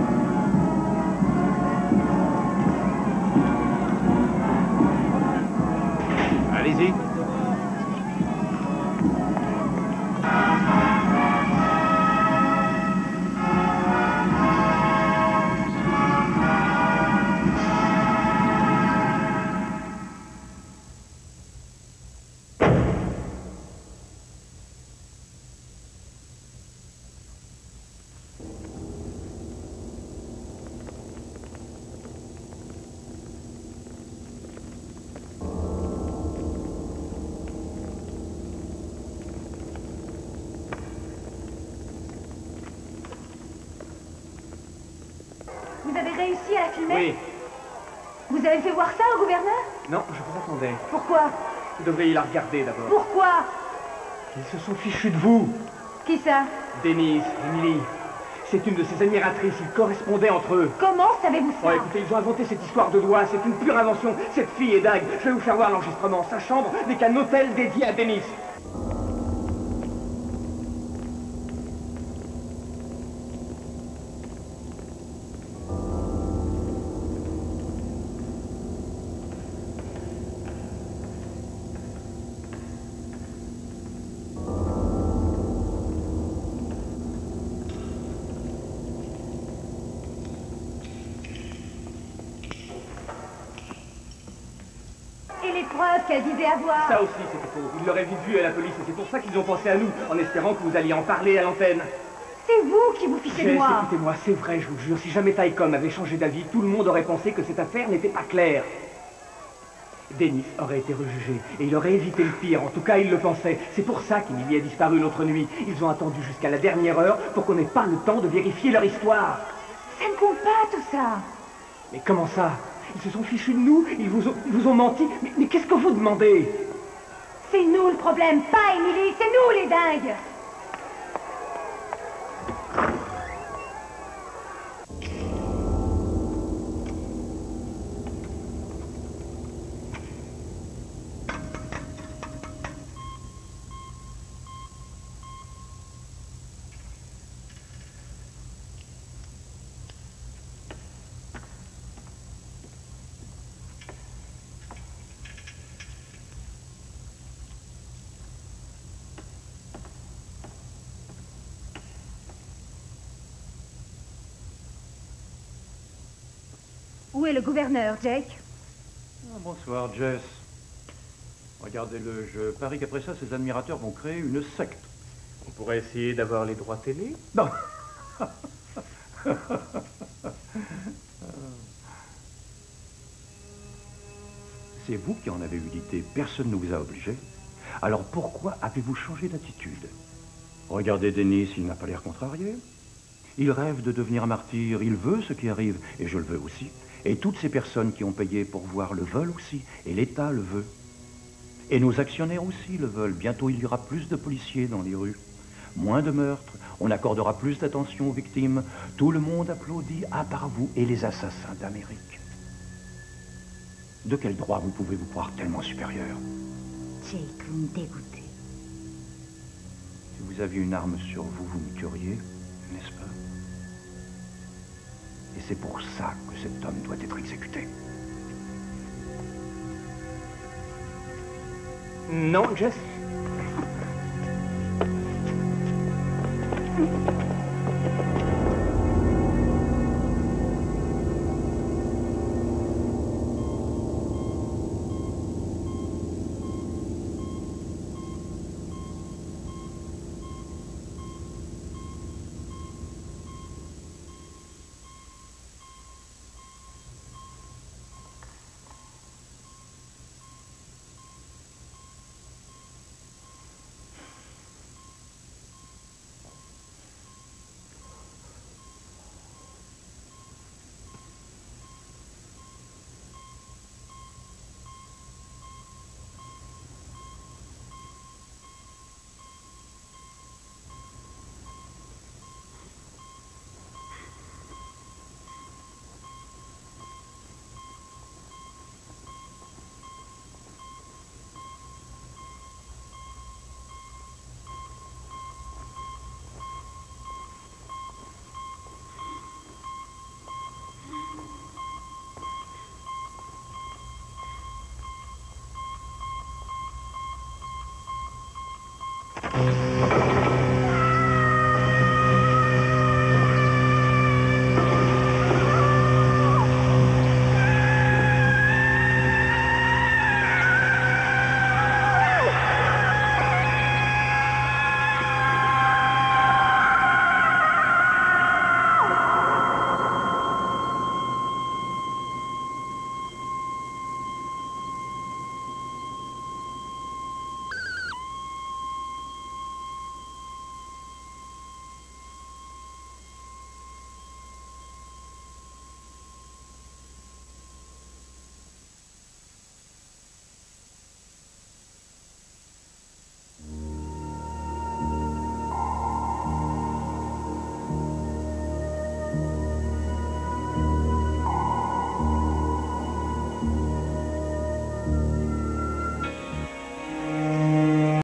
Allez-y. Vous avez réussi à la filmer? Oui. Vous avez fait voir ça au gouverneur? Non, je vous attendais. Pourquoi? Vous devriez la regarder d'abord. Pourquoi? Ils se sont fichus de vous. Qui ça? Denise, Emily. C'est une de ses admiratrices, ils correspondaient entre eux. Comment savez-vous ça? Oh, écoutez, ils ont inventé cette histoire de doigts, c'est une pure invention. Cette fille est dingue. Je vais vous faire voir l'enregistrement. Sa chambre n'est qu'un hôtel dédié à Denise. Qu'elle disait avoir. Ça aussi, c'était faux. Ils l'auraient vite vu à la police et c'est pour ça qu'ils ont pensé à nous, en espérant que vous alliez en parler à l'antenne. C'est vous qui vous fichez de moi. Écoutez-moi, c'est vrai, je vous jure, si jamais Tycom avait changé d'avis, tout le monde aurait pensé que cette affaire n'était pas claire. Dennis aurait été rejugé et il aurait évité le pire, en tout cas il le pensait. C'est pour ça qu'Emily a disparu l'autre nuit. Ils ont attendu jusqu'à la dernière heure pour qu'on n'ait pas le temps de vérifier leur histoire. Ça ne compte pas tout ça. Mais comment ça? Ils se sont fichus de nous, ils vous ont, ils vous ont menti. Mais, mais qu'est-ce que vous demandez? C'est nous le problème, pas Emily, c'est nous les dingues. Où est le gouverneur, Jake? Ah, bonsoir, Jess. Regardez-le, je parie qu'après ça, ses admirateurs vont créer une secte. On pourrait essayer d'avoir les droits télé? Non. C'est vous qui en avez eu l'idée, personne ne vous a obligé. Alors pourquoi avez-vous changé d'attitude? Regardez Dennis, il n'a pas l'air contrarié. Il rêve de devenir martyr, il veut ce qui arrive, et je le veux aussi. Et toutes ces personnes qui ont payé pour voir le veulent aussi, et l'État le veut. Et nos actionnaires aussi le veulent. Bientôt, il y aura plus de policiers dans les rues. Moins de meurtres, on accordera plus d'attention aux victimes. Tout le monde applaudit, à part vous et les assassins d'Amérique. De quel droit vous pouvez vous croire tellement supérieur? Jake, vous me dégoûtez. Si vous aviez une arme sur vous, vous me tueriez, n'est-ce pas? Et c'est pour ça que cet homme doit être exécuté. Non, Jess.